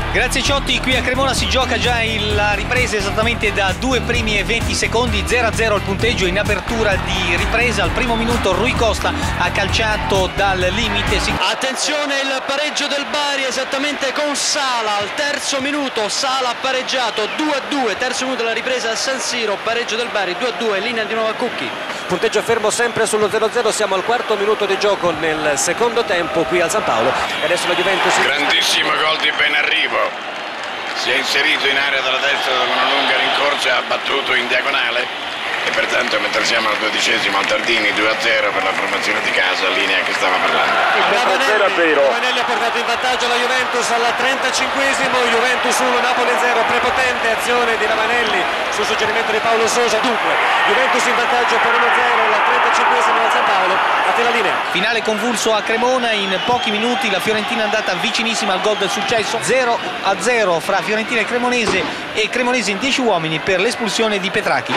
Grazie Ciotti, qui a Cremona si gioca già la ripresa esattamente da 2 primi e 20 secondi, 0-0 al punteggio in apertura di ripresa. Al primo minuto Rui Costa ha calciato dal limite. Attenzione, il pareggio del Bari esattamente con Sala al terzo minuto. Sala ha pareggiato 2-2, terzo minuto della ripresa a San Siro, pareggio del Bari 2-2, linea di nuovo a Cucchi. Punteggio fermo sempre sullo 0-0, siamo al quarto minuto di gioco nel secondo tempo qui al San Paolo. E adesso la Juventus. Grandissimo gol di Benarrivo. Si è inserito in area dalla destra dopo una lunga rincorsa e ha battuto in diagonale. E pertanto mentre siamo al 12° al Tardini 2-0 per la formazione di casa, linea che stava parlando. Ravanelli ha portato in vantaggio la Juventus al 35°, Juventus 1, Napoli 0, prepotente azione di Ravanelli sul suggerimento di Paolo Sosa. Dunque, Juventus in vantaggio per 1-0 al 35° al San Paolo. A te la linea. Finale convulso a Cremona, in pochi minuti la Fiorentina è andata vicinissima al gol del successo. 0-0 fra Fiorentina e Cremonese in 10 uomini per l'espulsione di Petracchi.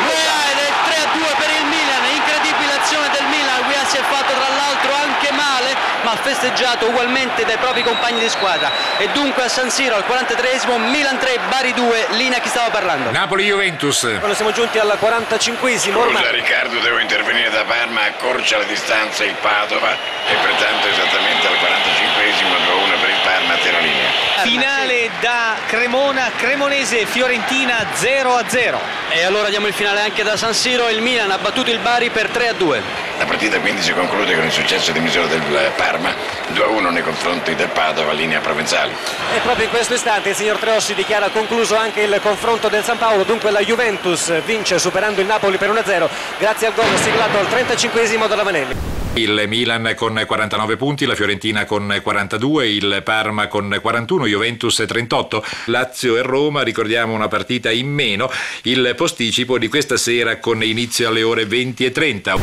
3-2 per il Milan, incredibile azione del Milan, Guia si è fatto tra l'altro anche male, ma festeggiato ugualmente dai propri compagni di squadra. E dunque a San Siro al 43°, Milan 3, Bari 2, linea chi stava parlando. Napoli-Juventus. Quando siamo giunti al 45°. Scusa Riccardo, devo intervenire da Parma, accorcia la distanza il Padova e pertanto esattamente al 45°, 2-1 per il Parma, a te la linea. Finale da Cremona, Cremonese-Fiorentina 0-0. E allora diamo il finale anche da San Siro, il Milan ha battuto il Bari per 3-2. La partita quindi si conclude con il successo di misura del Parma, 2-1 nei confronti del Padova, linea Provenzali. E proprio in questo istante il signor Treossi dichiara concluso anche il confronto del San Paolo, dunque la Juventus vince superando il Napoli per 1-0 grazie al gol siglato al 35° da Ravanelli. Il Milan con 49 punti, la Fiorentina con 42, il Parma con 41, Juventus 38, Lazio e Roma, ricordiamo una partita in meno, il posticipo di questa sera con inizio alle ore 20:30.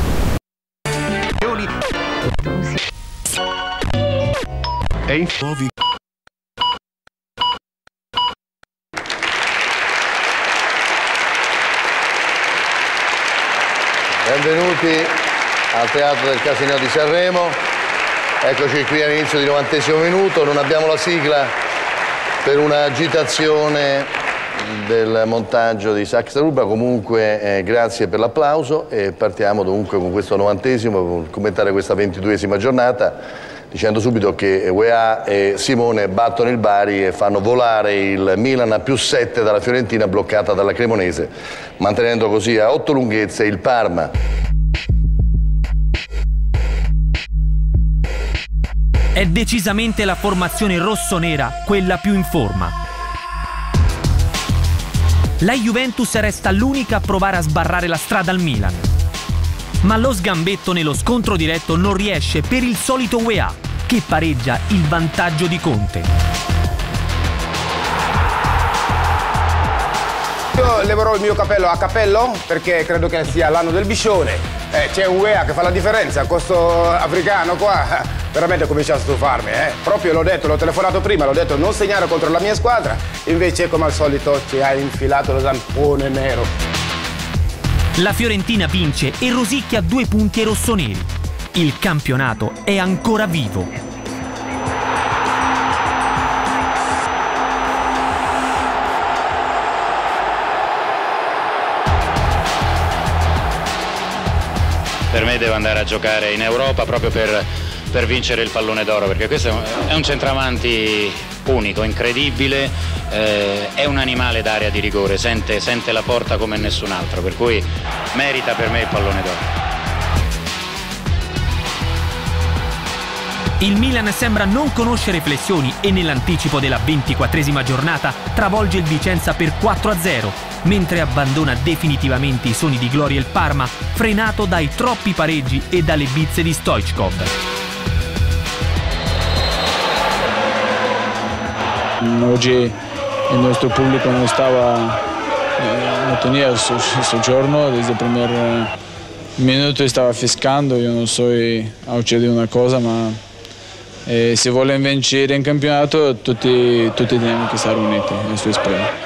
Benvenuti al Teatro del Casinò di Sanremo. Eccoci qui all'inizio di 90° minuto, non abbiamo la sigla per un'agitazione del montaggio di Sax Ruba, comunque grazie per l'applauso e partiamo dunque con questo 90° per commentare questa 22° giornata, dicendo subito che UEA e Simone battono il Bari e fanno volare il Milan a +7 dalla Fiorentina bloccata dalla Cremonese, mantenendo così a 8 lunghezze il Parma. È decisamente la formazione rossonera quella più in forma. La Juventus resta l'unica a provare a sbarrare la strada al Milan. Ma lo sgambetto nello scontro diretto non riesce per il solito UEA, che pareggia il vantaggio di Conte. Io leverò il mio cappello a cappello perché credo che sia l'anno del biscione. C'è un UEA che fa la differenza, questo africano qua veramente comincia a stufarmi. Proprio l'ho detto, l'ho telefonato prima, l'ho detto non segnare contro la mia squadra, invece come al solito ci ha infilato lo zampone nero. La Fiorentina vince e rosicchia 2 punti ai rossoneri. Il campionato è ancora vivo. Per me deve andare a giocare in Europa proprio per vincere il pallone d'oro, perché questo è un centravanti unico, incredibile, è un animale d'area di rigore, sente la porta come nessun altro, per cui merita per me il pallone d'oro. Il Milan sembra non conoscere flessioni e nell'anticipo della 24ª giornata travolge il Vicenza per 4-0, mentre abbandona definitivamente i sogni di gloria il Parma, frenato dai troppi pareggi e dalle bizze di Stoichkov. Oggi il nostro pubblico non stava, non teneva il suo giorno, desde il primo minuto stava fiscando, io non so a succedere una cosa, ma se vuole vincere in campionato tutti dobbiamo stare uniti, questo spero.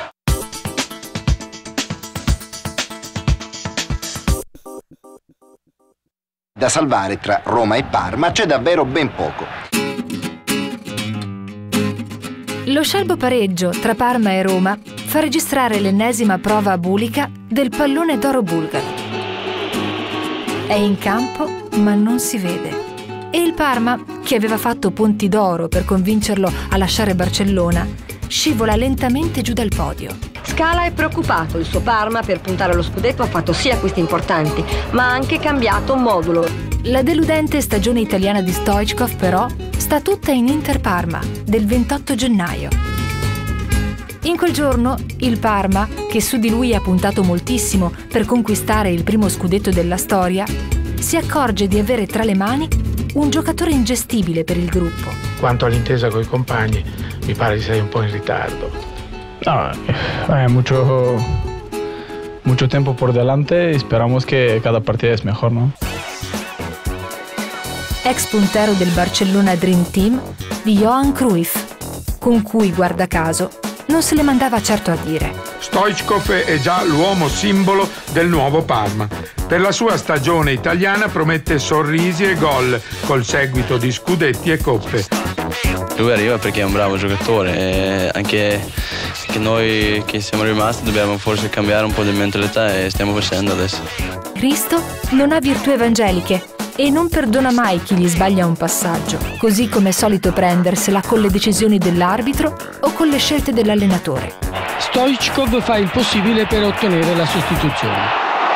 Da salvare tra Roma e Parma c'è davvero ben poco. Lo scialbo pareggio tra Parma e Roma fa registrare l'ennesima prova bulica del pallone d'oro bulgaro. È in campo, ma non si vede. E il Parma, che aveva fatto ponti d'oro per convincerlo a lasciare Barcellona, scivola lentamente giù dal podio. Scala è preoccupato, il suo Parma per puntare allo scudetto ha fatto sì acquisti importanti, ma ha anche cambiato modulo. La deludente stagione italiana di Stoichkov, però, sta tutta in Inter Parma, del 28 gennaio. In quel giorno, il Parma, che su di lui ha puntato moltissimo per conquistare il primo scudetto della storia, si accorge di avere tra le mani un giocatore ingestibile per il gruppo. Quanto all'intesa con i compagni, mi pare che sei un po' in ritardo. No, mucho tiempo por delante y esperamos que cada partida es mejor, ¿no? Ex puntero del Barcellona Dream Team di Johan Cruyff, con cui, guarda caso, non se le mandava certo a dire. Stoichkov è già l'uomo simbolo del nuovo Parma. Per la sua stagione italiana promette sorrisi e gol, col seguito di scudetti e coppe. Lui arriva perché è un bravo giocatore e anche noi che siamo rimasti dobbiamo forse cambiare un po' di mentalità e stiamo facendo adesso. Cristo non ha virtù evangeliche e non perdona mai chi gli sbaglia un passaggio, così come è solito prendersela con le decisioni dell'arbitro o con le scelte dell'allenatore. Stoichkov fa il possibile per ottenere la sostituzione.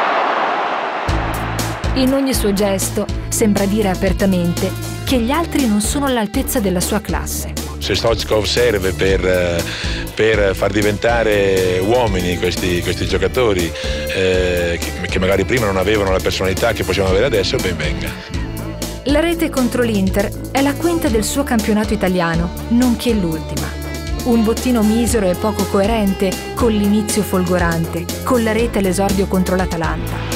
In ogni suo gesto sembra dire apertamente che gli altri non sono all'altezza della sua classe. Se Stoichkov serve per far diventare uomini questi giocatori che magari prima non avevano la personalità che possiamo avere adesso, ben venga. La rete contro l'Inter è la quinta del suo campionato italiano, nonché l'ultima. Un bottino misero e poco coerente con l'inizio folgorante, con la rete all'esordio contro l'Atalanta.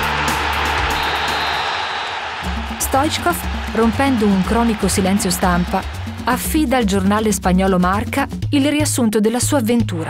Stoichkov, rompendo un cronico silenzio stampa, affida al giornale spagnolo Marca il riassunto della sua avventura.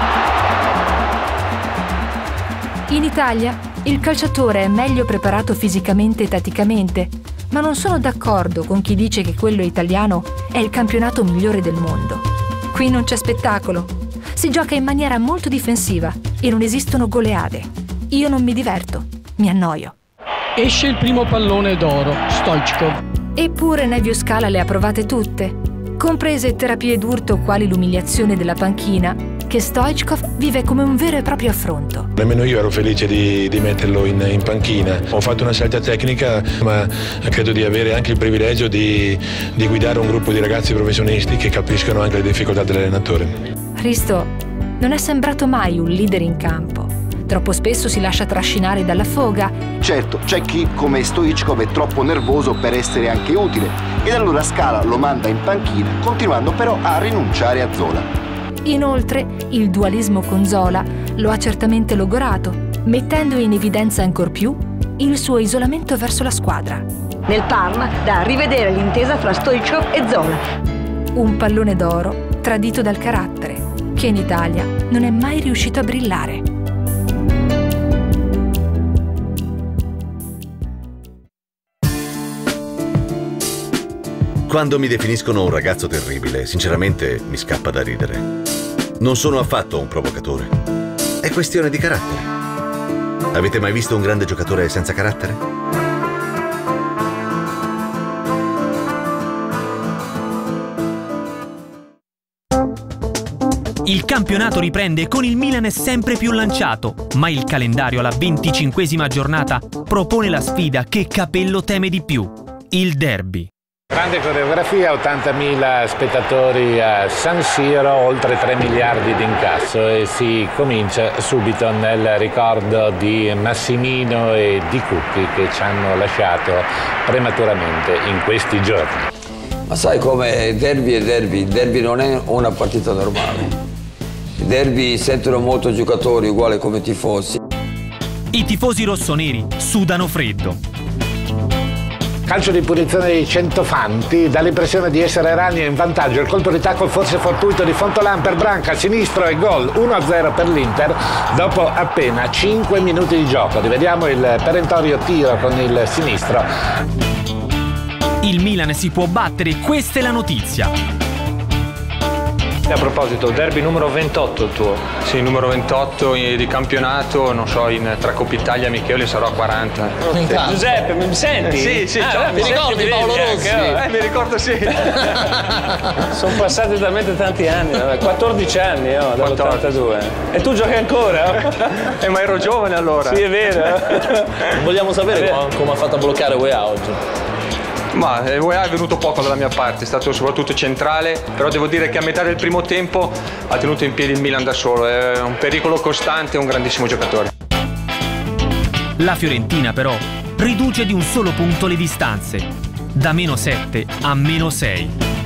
In Italia, il calciatore è meglio preparato fisicamente e tatticamente, ma non sono d'accordo con chi dice che quello italiano è il campionato migliore del mondo. Qui non c'è spettacolo, si gioca in maniera molto difensiva e non esistono goleade. Io non mi diverto, mi annoio. Esce il primo pallone d'oro, Stoichkov. Eppure Nevio Scala le ha provate tutte, comprese terapie d'urto quali l'umiliazione della panchina, che Stoichkov vive come un vero e proprio affronto. Nemmeno io ero felice di metterlo in panchina. Ho fatto una scelta tecnica, ma credo di avere anche il privilegio di guidare un gruppo di ragazzi professionisti che capiscono anche le difficoltà dell'allenatore. Cristo non è sembrato mai un leader in campo. Troppo spesso si lascia trascinare dalla foga. Certo, c'è chi, come Stoichkov, è troppo nervoso per essere anche utile, ed allora Scala lo manda in panchina, continuando però a rinunciare a Zola. Inoltre, il dualismo con Zola lo ha certamente logorato, mettendo in evidenza ancor più il suo isolamento verso la squadra. Nel Parma, da rivedere l'intesa fra Stoichkov e Zola. Un pallone d'oro tradito dal carattere, che in Italia non è mai riuscito a brillare. Quando mi definiscono un ragazzo terribile, sinceramente mi scappa da ridere. Non sono affatto un provocatore. È questione di carattere. Avete mai visto un grande giocatore senza carattere? Il campionato riprende con il Milan sempre più lanciato, ma il calendario alla 25esima giornata propone la sfida che Capello teme di più, il derby. Grande coreografia, 80.000 spettatori a San Siro, oltre 3 miliardi di incasso e si comincia subito nel ricordo di Massimino e di Cucchi che ci hanno lasciato prematuramente in questi giorni. Ma sai come il derby è derby, il derby non è una partita normale. I derby sentono molto giocatori uguali come tifosi. I tifosi rossoneri sudano freddo. Calcio di punizione di Centofanti, dà l'impressione di essere Ragni in vantaggio, il colpo di tacco forse fortuito di Fontolan per Branca, sinistro e gol, 1-0 per l'Inter dopo appena 5 minuti di gioco. Rivediamo il perentorio tiro con il sinistro. Il Milan si può battere, questa è la notizia. E a proposito, derby numero 28 il tuo? Sì, numero 28 di campionato, non so, tra Coppa Italia amichevoli sarò a 40. Giuseppe, mi senti? Sì, mi ricordi Paolo Rossi? Mi ricordo, sì. Sono passati talmente tanti anni, 14 anni dall'82. E tu giochi ancora? Ma ero giovane allora. Sì, è vero. Vogliamo sapere come ha fatto a bloccare UEA oggi? Ma UEA è venuto poco dalla mia parte, è stato soprattutto centrale, però devo dire che a metà del primo tempo ha tenuto in piedi il Milan da solo, è un pericolo costante e un grandissimo giocatore. La Fiorentina però riduce di un solo punto le distanze, da -7 a -6.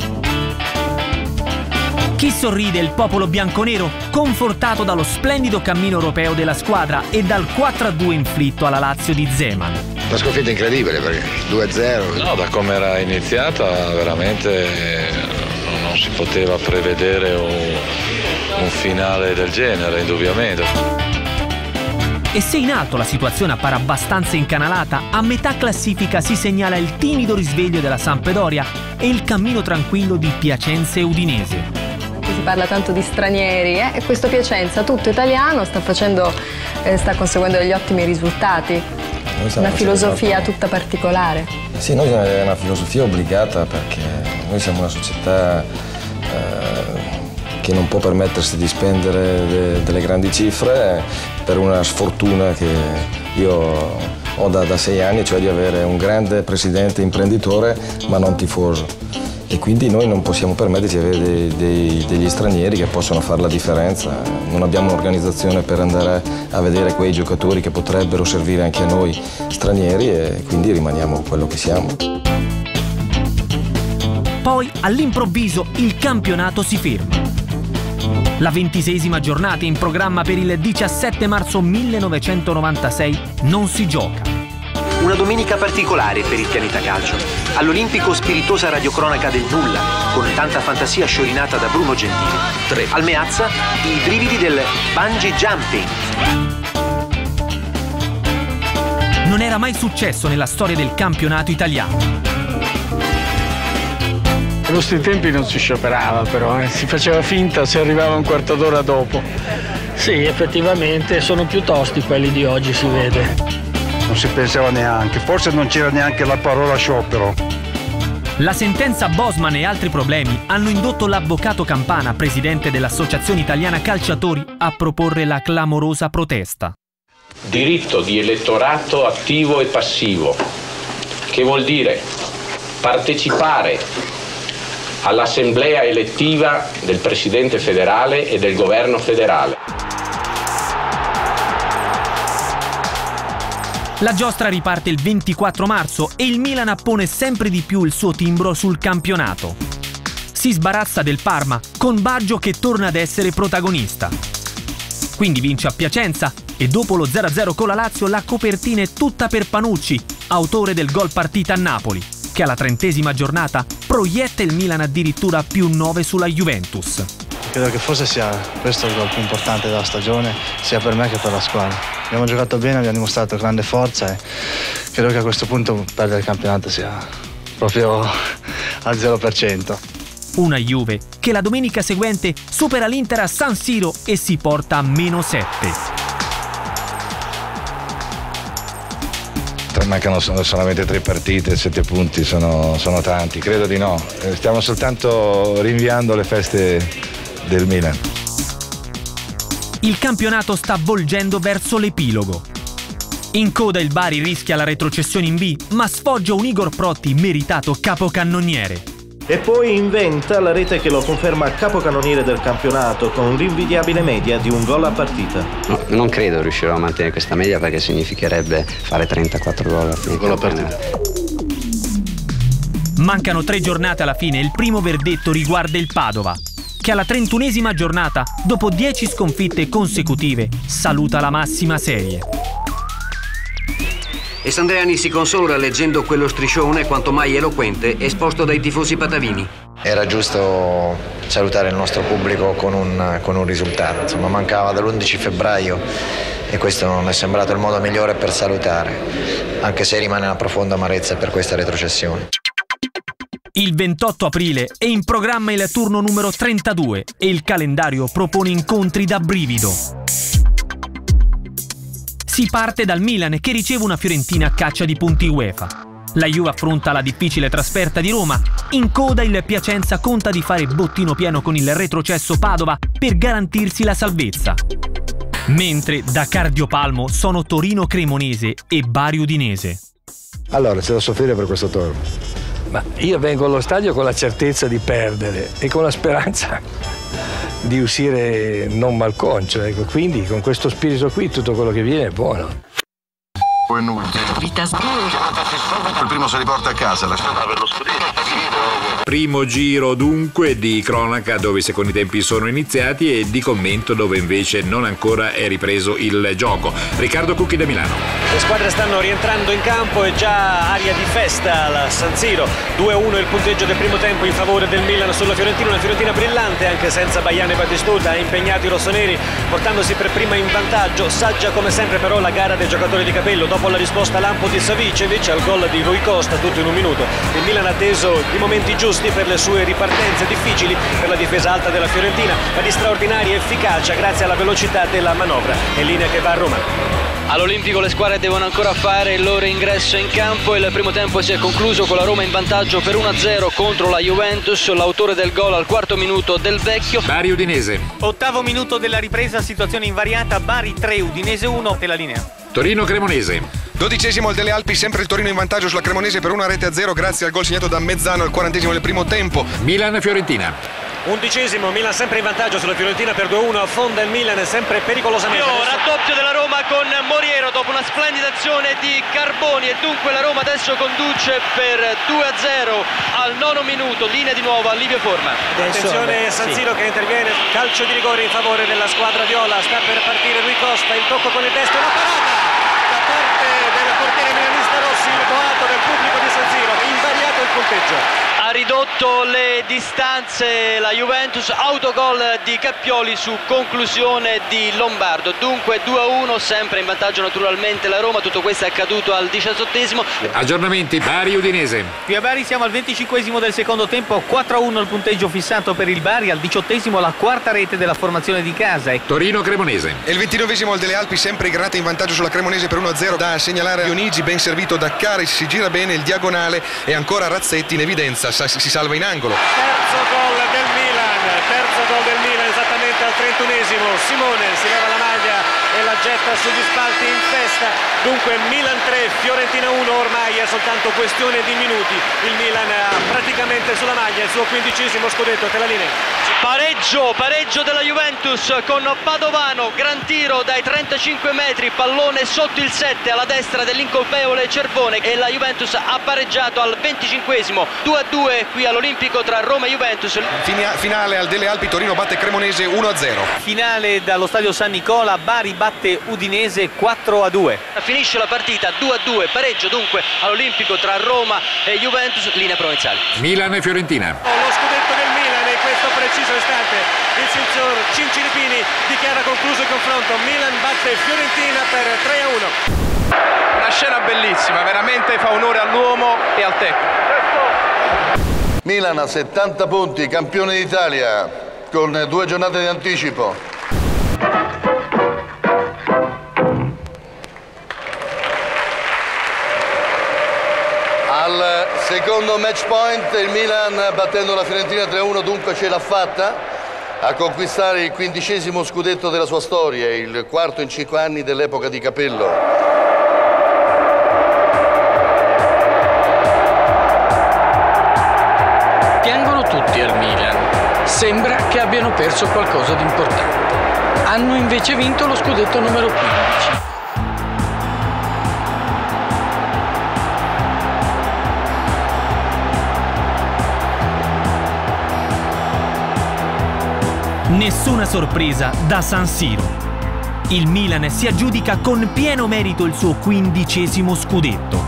Chi sorride è il popolo bianconero, confortato dallo splendido cammino europeo della squadra e dal 4-2 inflitto alla Lazio di Zeman. Una sconfitta incredibile perché 2-0. No, da come era iniziata veramente non si poteva prevedere un finale del genere, indubbiamente. E se in alto la situazione appare abbastanza incanalata, a metà classifica si segnala il timido risveglio della Sampdoria e il cammino tranquillo di Piacenza e Udinese. Si parla tanto di stranieri e questo Piacenza, tutto italiano, sta conseguendo degli ottimi risultati. Una filosofia tutta particolare. Sì, noi è una filosofia obbligata perché noi siamo una società che non può permettersi di spendere delle grandi cifre per una sfortuna che io ho da 6 anni, cioè di avere un grande presidente imprenditore ma non tifoso. E quindi noi non possiamo permetterci di avere degli stranieri che possono fare la differenza. Non abbiamo un'organizzazione per andare a vedere quei giocatori che potrebbero servire anche a noi stranieri e quindi rimaniamo quello che siamo. Poi all'improvviso il campionato si ferma. La 26ª giornata in programma per il 17 marzo 1996 non si gioca. Una domenica particolare per il pianeta calcio. All'Olimpico spiritosa radiocronaca del nulla, con tanta fantasia sciorinata da Bruno Gentile. 3. Al Meazza, i brividi del bungee jumping. Non era mai successo nella storia del campionato italiano. Ai nostri tempi non si scioperava però, si faceva finta, si arrivava un quarto d'ora dopo. Sì, effettivamente sono più tosti quelli di oggi, si vede. Non si pensava neanche, forse non c'era neanche la parola sciopero. La sentenza Bosman e altri problemi hanno indotto l'avvocato Campana, presidente dell'Associazione Italiana Calciatori, a proporre la clamorosa protesta. Diritto di elettorato attivo e passivo, che vuol dire partecipare all'assemblea elettiva del Presidente federale e del Governo federale. La giostra riparte il 24 marzo e il Milan appone sempre di più il suo timbro sul campionato. Si sbarazza del Parma con Baggio che torna ad essere protagonista. Quindi vince a Piacenza e dopo lo 0-0 con la Lazio la copertina è tutta per Panucci, autore del gol partita a Napoli, che alla 30ª giornata proietta il Milan addirittura più 9 sulla Juventus. Credo che forse sia questo il gol più importante della stagione, sia per me che per la squadra. Abbiamo giocato bene, abbiamo dimostrato grande forza e credo che a questo punto perdere il campionato sia proprio al 0%. Una Juve che la domenica seguente supera l'Inter a San Siro e si porta a -7. Mancano solamente 3 partite, 7 punti sono tanti, credo di no. Stiamo soltanto rinviando le feste del Milan. Il campionato sta volgendo verso l'epilogo. In coda il Bari rischia la retrocessione in B, ma sfoggia un Igor Protti meritato capocannoniere. E poi inventa la rete che lo conferma capocannoniere del campionato con un'invidiabile media di un gol a partita. No, non credo riuscirò a mantenere questa media perché significherebbe fare 34 gol a fine partita. Mancano 3 giornate alla fine e il primo verdetto riguarda il Padova, che alla 31ª giornata, dopo 10 sconfitte consecutive, saluta la massima serie. E Sandreani si consola leggendo quello striscione quanto mai eloquente esposto dai tifosi patavini. Era giusto salutare il nostro pubblico con un risultato, insomma mancava dall'11 febbraio e questo non è sembrato il modo migliore per salutare, anche se rimane una profonda amarezza per questa retrocessione. Il 28 aprile è in programma il turno numero 32 e il calendario propone incontri da brivido. Si parte dal Milan che riceve una Fiorentina a caccia di punti UEFA. La Juve affronta la difficile trasferta di Roma. In coda il Piacenza conta di fare bottino pieno con il retrocesso Padova per garantirsi la salvezza. Mentre da cardiopalmo sono Torino Cremonese e Bari Udinese. Allora, c'è da soffrire per questo torno. Ma io vengo allo stadio con la certezza di perdere e con la speranza di uscire non malconcio, ecco. Quindi con questo spirito qui tutto quello che viene è buono. Il primo si riporta a casa, la strada per lo scudetto. Primo giro dunque di cronaca dove i secondi tempi sono iniziati e di commento dove invece non ancora è ripreso il gioco. Riccardo Cucchi da Milano. Le squadre stanno rientrando in campo e già aria di festa al San Siro. 2-1 il punteggio del primo tempo in favore del Milan sulla Fiorentina, una Fiorentina brillante anche senza Baiano e Batistuta, ha impegnato i rossoneri portandosi per prima in vantaggio. Saggia come sempre però la gara dei giocatori di capello. Dopo la risposta lampo di Savicevic al gol di Rui Costa, tutto in un minuto. Il Milan ha atteso i momenti giusti per le sue ripartenze difficili per la difesa alta della Fiorentina, ma di straordinaria efficacia grazie alla velocità della manovra. È linea che va a Roma. All'Olimpico le squadre devono ancora fare il loro ingresso in campo. Il primo tempo si è concluso con la Roma in vantaggio per 1-0 contro la Juventus. L'autore del gol al quarto minuto Del Vecchio. Bari Udinese. Ottavo minuto della ripresa, situazione invariata, Bari 3, Udinese 1 e la linea. Torino Cremonese. 12esimo il Delle Alpi, sempre il Torino in vantaggio sulla Cremonese per 1-0 grazie al gol segnato da Mezzano al 40esimo del primo tempo. Milan Fiorentina. 11esimo, Milan sempre in vantaggio sulla Fiorentina per 2-1, affonda il Milan sempre pericolosamente. Raddoppio della Roma con Moriero dopo una splendida azione di Carboni e dunque la Roma adesso conduce per 2-0 al 9° minuto, linea di nuovo a Livio Forma. Attenzione San Siro che interviene, calcio di rigore in favore della squadra viola, sta per partire Rui Costa, il tocco con il destro, una parata da parte del portiere milanista Rossi, il boato del pubblico di San Siro, invariato il punteggio. Ha ridotto le distanze la Juventus, autogol di Cappioli su conclusione di Lombardo. Dunque 2-1, sempre in vantaggio naturalmente la Roma, tutto questo è accaduto al 17esimo. Aggiornamenti, Bari Udinese. Qui a Bari siamo al 25esimo del secondo tempo, 4-1 il punteggio fissato per il Bari, al 18esimo la quarta rete della formazione di casa. Torino Cremonese. E il 29esimo il Delle Alpi, sempre Granata in vantaggio sulla Cremonese per 1-0, da segnalare Dionigi, ben servito da Caris, si gira bene il diagonale e ancora Razzetti in evidenza, si salva in angolo. Terzo gol del Milan, esattamente al 31esimo. Simone si leva la maglia e la getta sugli spalti in festa. Dunque Milan 3, Fiorentina 1, ormai è soltanto questione di minuti. Il Milan ha praticamente sulla maglia il suo 15esimo scudetto, te la linea. Pareggio della Juventus con Padovano, gran tiro dai 35 metri, pallone sotto il 7 alla destra dell'incolpevole Cervone e la Juventus ha pareggiato al 25esimo, 2-2 qui all'Olimpico tra Roma e Juventus. Finale al Delle Alpi, Torino batte Cremonese 1-0. Finale dallo stadio San Nicola, Bari batte Udinese 4-2. Finisce la partita 2-2, pareggio dunque all'Olimpico tra Roma e Juventus, linea Provenzali. Milan e Fiorentina. Lo scudetto del Milan in questo preciso istante, il signor Cincilipini dichiara concluso il confronto, Milan batte Fiorentina per 3-1. Una scena bellissima, veramente fa onore all'uomo e al tecnico. Milan a 70 punti, campione d'Italia, con 2 giornate di anticipo. Al secondo match point il Milan, battendo la Fiorentina 3-1, dunque ce l'ha fatta a conquistare il 15esimo scudetto della sua storia, il quarto in 5 anni dell'epoca di Capello. Piangono tutti al Milan. Sembra che abbiano perso qualcosa di importante. Hanno invece vinto lo scudetto numero 15. Nessuna sorpresa da San Siro. Il Milan si aggiudica con pieno merito il suo 15esimo scudetto.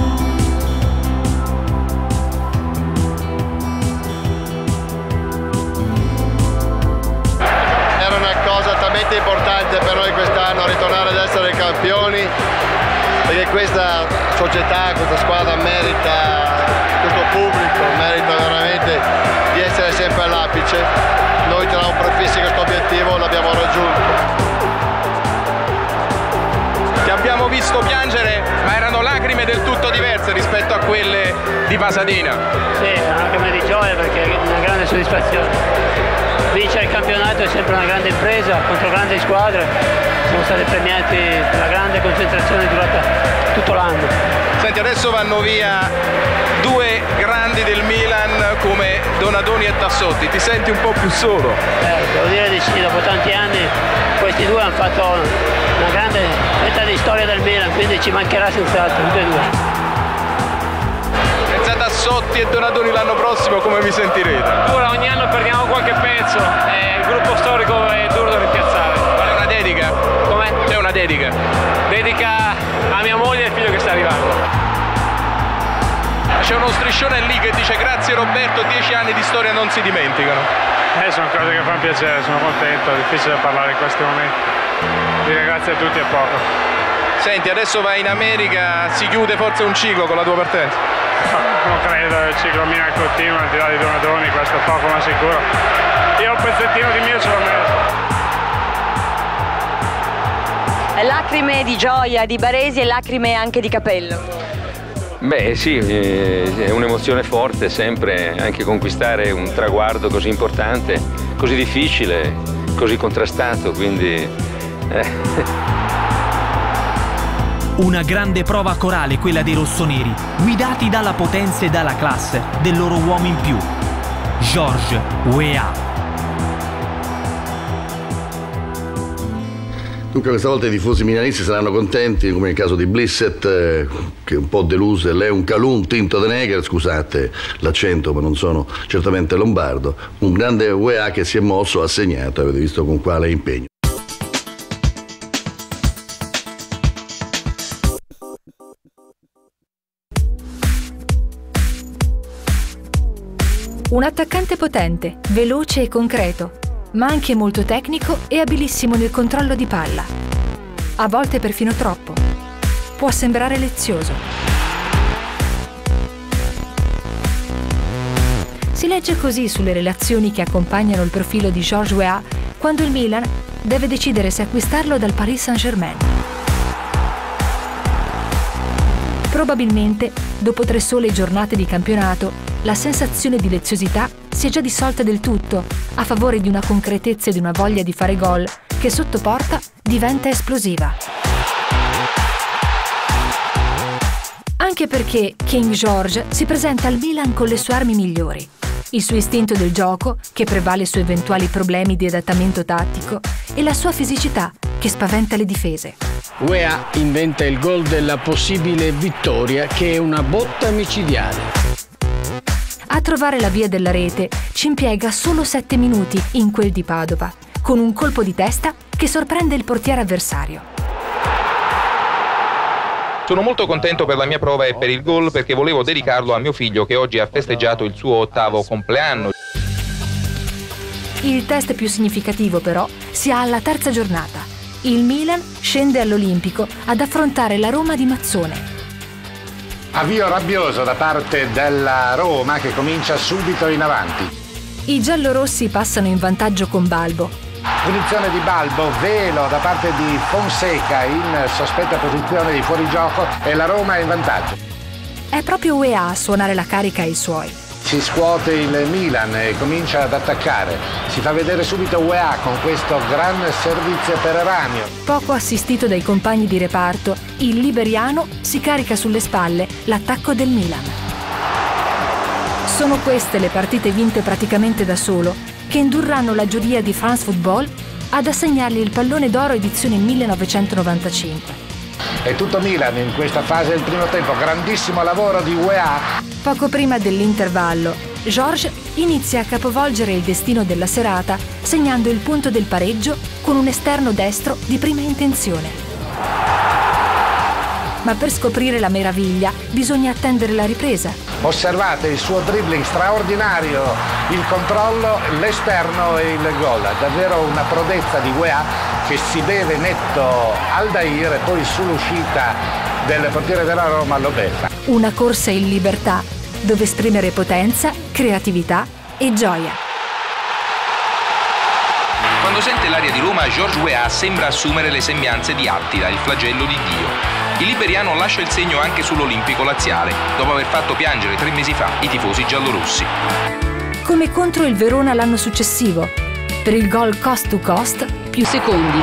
Era una cosa talmente importante per noi quest'anno ritornare ad essere campioni, perché questa società, questa squadra merita questo pubblico merita veramente di essere sempre all'apice. Noi ci eravamo prefissi questo obiettivo, l'abbiamo raggiunto. Ti abbiamo visto piangere, ma erano lacrime del tutto diverse rispetto a quelle di Pasadena. Sì, è una lacrima di gioia perché è una grande soddisfazione. Vincere il campionato è sempre una grande impresa contro grandi squadre. Siamo stati premiati per la grande concentrazione durata tutto l'anno. Senti, adesso vanno via due grandi del Milan come Donadoni e Tassotti. Ti senti un po' più solo? Devo dire di sì, dopo tanti anni questi due hanno fatto una grande fetta di storia del Milan, quindi ci mancherà senz'altro tutti e due. Senza Tassotti e Donadoni l'anno prossimo come vi sentirete? Ora ogni anno perdiamo qualche pezzo e il gruppo storico è duro da rimpiazzare. Qual è una dedica? Come? C'è una dedica? Dedica a mia moglie e il figlio che sta arrivando. C'è uno striscione lì che dice grazie Roberto, 10 anni di storia non si dimenticano. Sono cose che fanno piacere, sono contento, è difficile parlare in questi momenti. Dire grazie a tutti è poco. Senti, adesso vai in America, si chiude forse un ciclo con la tua partenza? Non credo, il ciclo mio continua, al di là di Donadoni, questo è poco ma sicuro. Io un pezzettino di mio ce l'ho messo. Lacrime di gioia di Baresi e lacrime anche di Capello. Beh sì, è un'emozione forte sempre, anche conquistare un traguardo così importante, così difficile, così contrastato, quindi... Una grande prova corale quella dei rossoneri, guidati dalla potenza e dalla classe del loro uomo in più, Georges Weah. Dunque questa volta i tifosi milanisti saranno contenti, come nel caso di Blissett, che è un po' deluso, lei è un calun tinto de Neger, scusate l'accento ma non sono certamente lombardo, un grande Weah che si è mosso, ha segnato, avete visto con quale impegno. Un attaccante potente, veloce e concreto, ma anche molto tecnico e abilissimo nel controllo di palla. A volte perfino troppo. Può sembrare lezioso. Si legge così sulle relazioni che accompagnano il profilo di Georges Weah quando il Milan deve decidere se acquistarlo dal Paris Saint-Germain. Probabilmente, dopo 3 sole giornate di campionato, la sensazione di leziosità si è già dissolta del tutto a favore di una concretezza e di una voglia di fare gol che sotto porta diventa esplosiva. Anche perché King George si presenta al Milan con le sue armi migliori. Il suo istinto del gioco, che prevale su eventuali problemi di adattamento tattico, e la sua fisicità, che spaventa le difese. Weah inventa il gol della possibile vittoria, che è una botta micidiale. A trovare la via della rete ci impiega solo 7 minuti in quel di Padova, con un colpo di testa che sorprende il portiere avversario. Sono molto contento per la mia prova e per il gol perché volevo dedicarlo a mio figlio che oggi ha festeggiato il suo 8º compleanno. Il test più significativo però si ha alla 3ª giornata. Il Milan scende all'Olimpico ad affrontare la Roma di Mazzone. Avvio rabbioso da parte della Roma che comincia subito in avanti. I giallorossi passano in vantaggio con Balbo. Punizione di Balbo, velo da parte di Fonseca in sospetta posizione di fuorigioco e la Roma è in vantaggio. È proprio Weah a suonare la carica ai suoi. Si scuote il Milan e comincia ad attaccare. Si fa vedere subito Weah con questo gran servizio per Eranio. Poco assistito dai compagni di reparto, il liberiano si carica sulle spalle l'attacco del Milan. Sono queste le partite vinte praticamente da solo che indurranno la giuria di France Football ad assegnargli il pallone d'oro edizione 1995. È tutto Milan in questa fase del primo tempo, grandissimo lavoro di Weah. Poco prima dell'intervallo, Georges inizia a capovolgere il destino della serata segnando il punto del pareggio con un esterno destro di prima intenzione. Ma per scoprire la meraviglia bisogna attendere la ripresa. Osservate il suo dribbling straordinario, il controllo, l'esterno e il gol. Davvero una prodezza di Weah che si beve netto Aldair e poi sull'uscita del portiere della Roma lo beffa. Una corsa in libertà dove esprimere potenza, creatività e gioia. Quando sente l'aria di Roma, Georges Weah sembra assumere le sembianze di Attila, il flagello di Dio. Il liberiano lascia il segno anche sull'Olimpico laziale, dopo aver fatto piangere 3 mesi fa i tifosi giallorossi. Come contro il Verona l'anno successivo, per il gol cost to cost più secondi.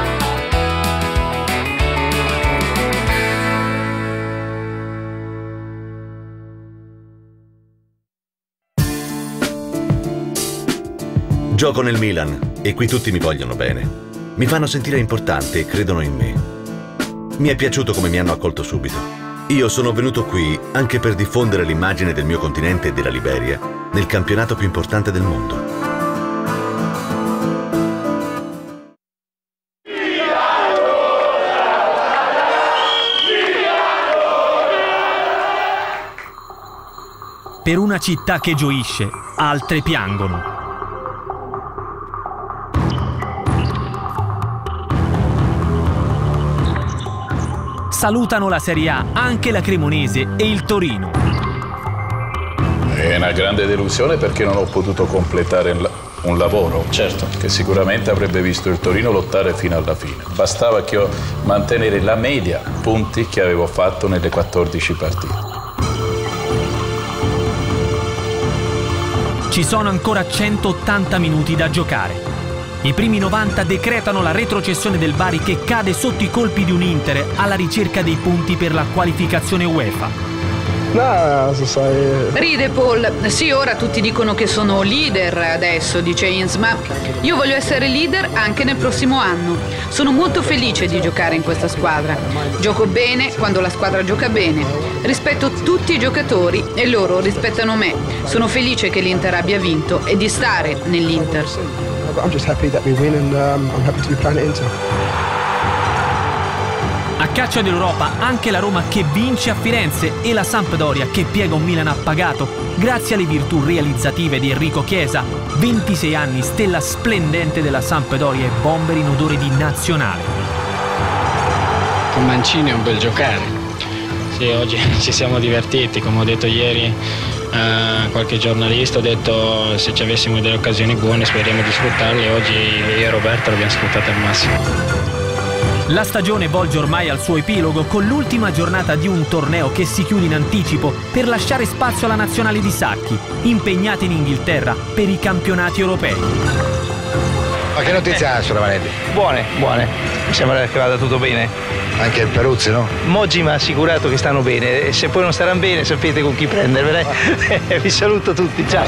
Gioco nel Milan e qui tutti mi vogliono bene. Mi fanno sentire importante e credono in me. Mi è piaciuto come mi hanno accolto subito. Io sono venuto qui anche per diffondere l'immagine del mio continente e della Liberia nel campionato più importante del mondo. Per una città che gioisce, altre piangono. Salutano la Serie A anche la Cremonese e il Torino. È una grande delusione perché non ho potuto completare un lavoro, certo, che sicuramente avrebbe visto il Torino lottare fino alla fine. Bastava che io mantenere la media punti che avevo fatto nelle 14 partite. Ci sono ancora 180 minuti da giocare. I primi 90 decretano la retrocessione del Bari che cade sotto i colpi di un Inter alla ricerca dei punti per la qualificazione UEFA. No, sai. Ride Paul. Sì, ora tutti dicono che sono leader adesso, dice Inz, ma io voglio essere leader anche nel prossimo anno. Sono molto felice di giocare in questa squadra. Gioco bene quando la squadra gioca bene. Rispetto tutti i giocatori e loro rispettano me. Sono felice che l'Inter abbia vinto e di stare nell'Inter. I'm just happy that we win and I'm happy to be playing at Inter. A caccia dell'Europa anche la Roma che vince a Firenze e la Sampdoria che piega un Milan appagato grazie alle virtù realizzative di Enrico Chiesa, 26 anni, stella splendente della Sampdoria e bomber in odore di nazionale. Con Mancini è un bel giocare. Sì, oggi ci siamo divertiti, come ho detto ieri a qualche giornalista, ho detto se ci avessimo delle occasioni buone speriamo di sfruttarle. Oggi io e Roberto l'abbiamo sfruttate al massimo. La stagione volge ormai al suo epilogo con l'ultima giornata di un torneo che si chiude in anticipo per lasciare spazio alla nazionale di Sacchi, impegnata in Inghilterra per i campionati europei. Ma che notizie ha, Sora Vanetti? Buone. Mi sembra che vada tutto bene. Anche il Peruzzi, no? Moggi mi ha assicurato che stanno bene e se poi non staranno bene sapete con chi prendervele. Vi saluto tutti, ciao.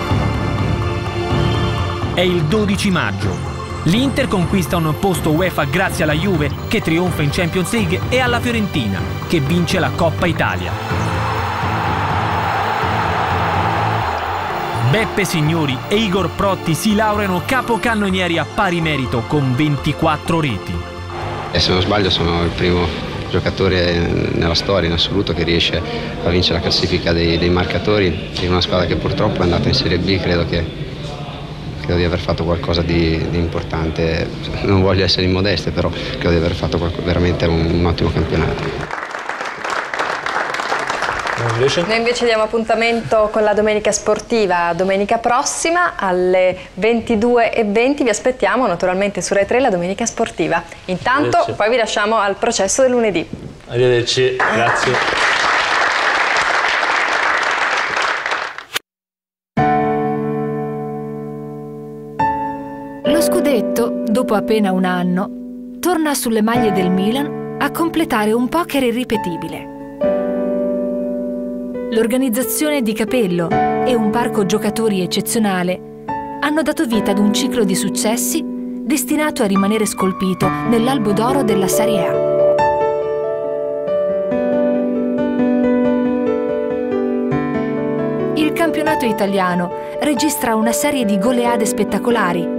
È il 12 maggio. L'Inter conquista un posto UEFA grazie alla Juve che trionfa in Champions League e alla Fiorentina che vince la Coppa Italia. Beppe Signori e Igor Protti si laureano capocannonieri a pari merito con 24 reti. E se non sbaglio sono il primo giocatore nella storia in assoluto che riesce a vincere la classifica dei marcatori in una squadra che purtroppo è andata in Serie B. Credo di aver fatto qualcosa di importante, non voglio essere immodeste, però credo di aver fatto veramente un ottimo campionato. Noi invece diamo appuntamento con la Domenica Sportiva domenica prossima alle 22:20. Vi aspettiamo naturalmente su Rai 3 la Domenica Sportiva. Intanto poi vi lasciamo al processo del lunedì. Arrivederci, grazie. Lo scudetto, dopo appena un anno, torna sulle maglie del Milan a completare un poker irripetibile. L'organizzazione di Capello e un parco giocatori eccezionale hanno dato vita ad un ciclo di successi destinato a rimanere scolpito nell'albo d'oro della Serie A. Il campionato italiano registra una serie di goleade spettacolari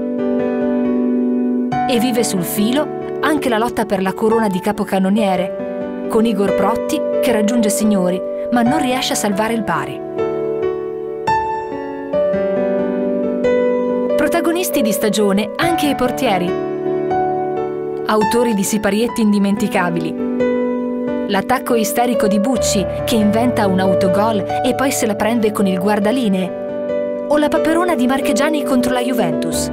e vive sul filo anche la lotta per la corona di capocannoniere, con Igor Protti che raggiunge Signori ma non riesce a salvare il Bari. Protagonisti di stagione anche i portieri, autori di siparietti indimenticabili. L'attacco isterico di Bucci, che inventa un autogol e poi se la prende con il guardalinee? O la paperona di Marchegiani contro la Juventus?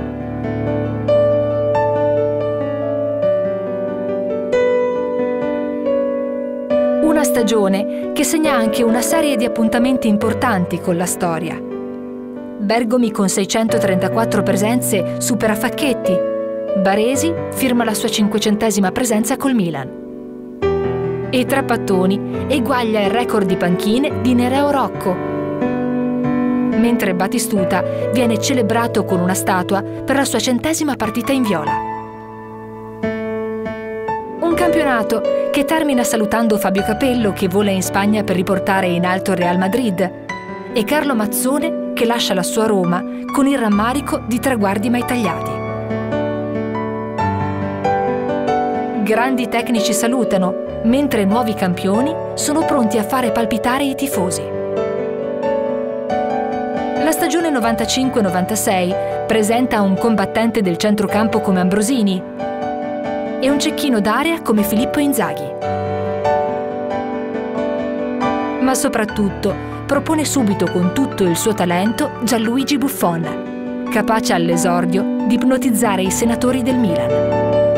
Una stagione che segna anche una serie di appuntamenti importanti con la storia. Bergomi con 634 presenze supera Facchetti. Baresi firma la sua 500ª presenza col Milan. E Trapattoni eguaglia il record di panchine di Nereo Rocco. Mentre Battistuta viene celebrato con una statua per la sua 100ª partita in viola. Un campionato che termina salutando Fabio Capello, che vola in Spagna per riportare in alto il Real Madrid, e Carlo Mazzone, che lascia la sua Roma con il rammarico di traguardi mai tagliati. Grandi tecnici salutano, mentre nuovi campioni sono pronti a fare palpitare i tifosi. La stagione 95-96 presenta un combattente del centrocampo come Ambrosini e un cecchino d'area come Filippo Inzaghi. Ma soprattutto propone subito con tutto il suo talento Gianluigi Buffon, capace all'esordio di ipnotizzare i senatori del Milan.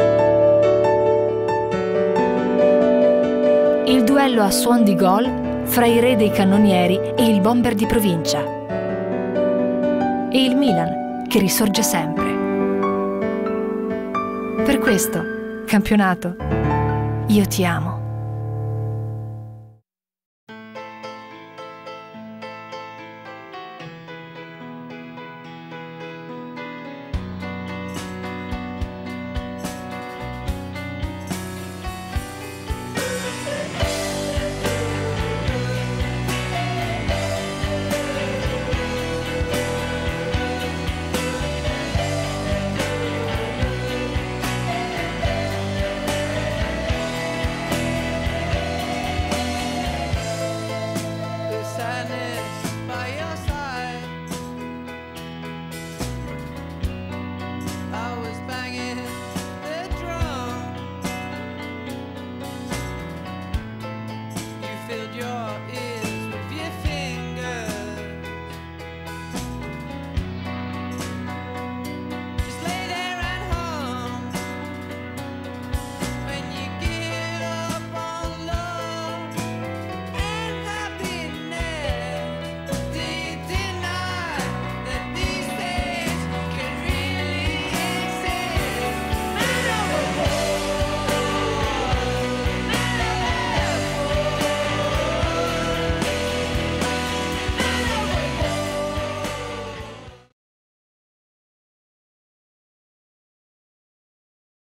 Il duello a suon di gol fra i re dei cannonieri e il bomber di provincia. E il Milan che risorge sempre. Per questo, campionato, io ti amo.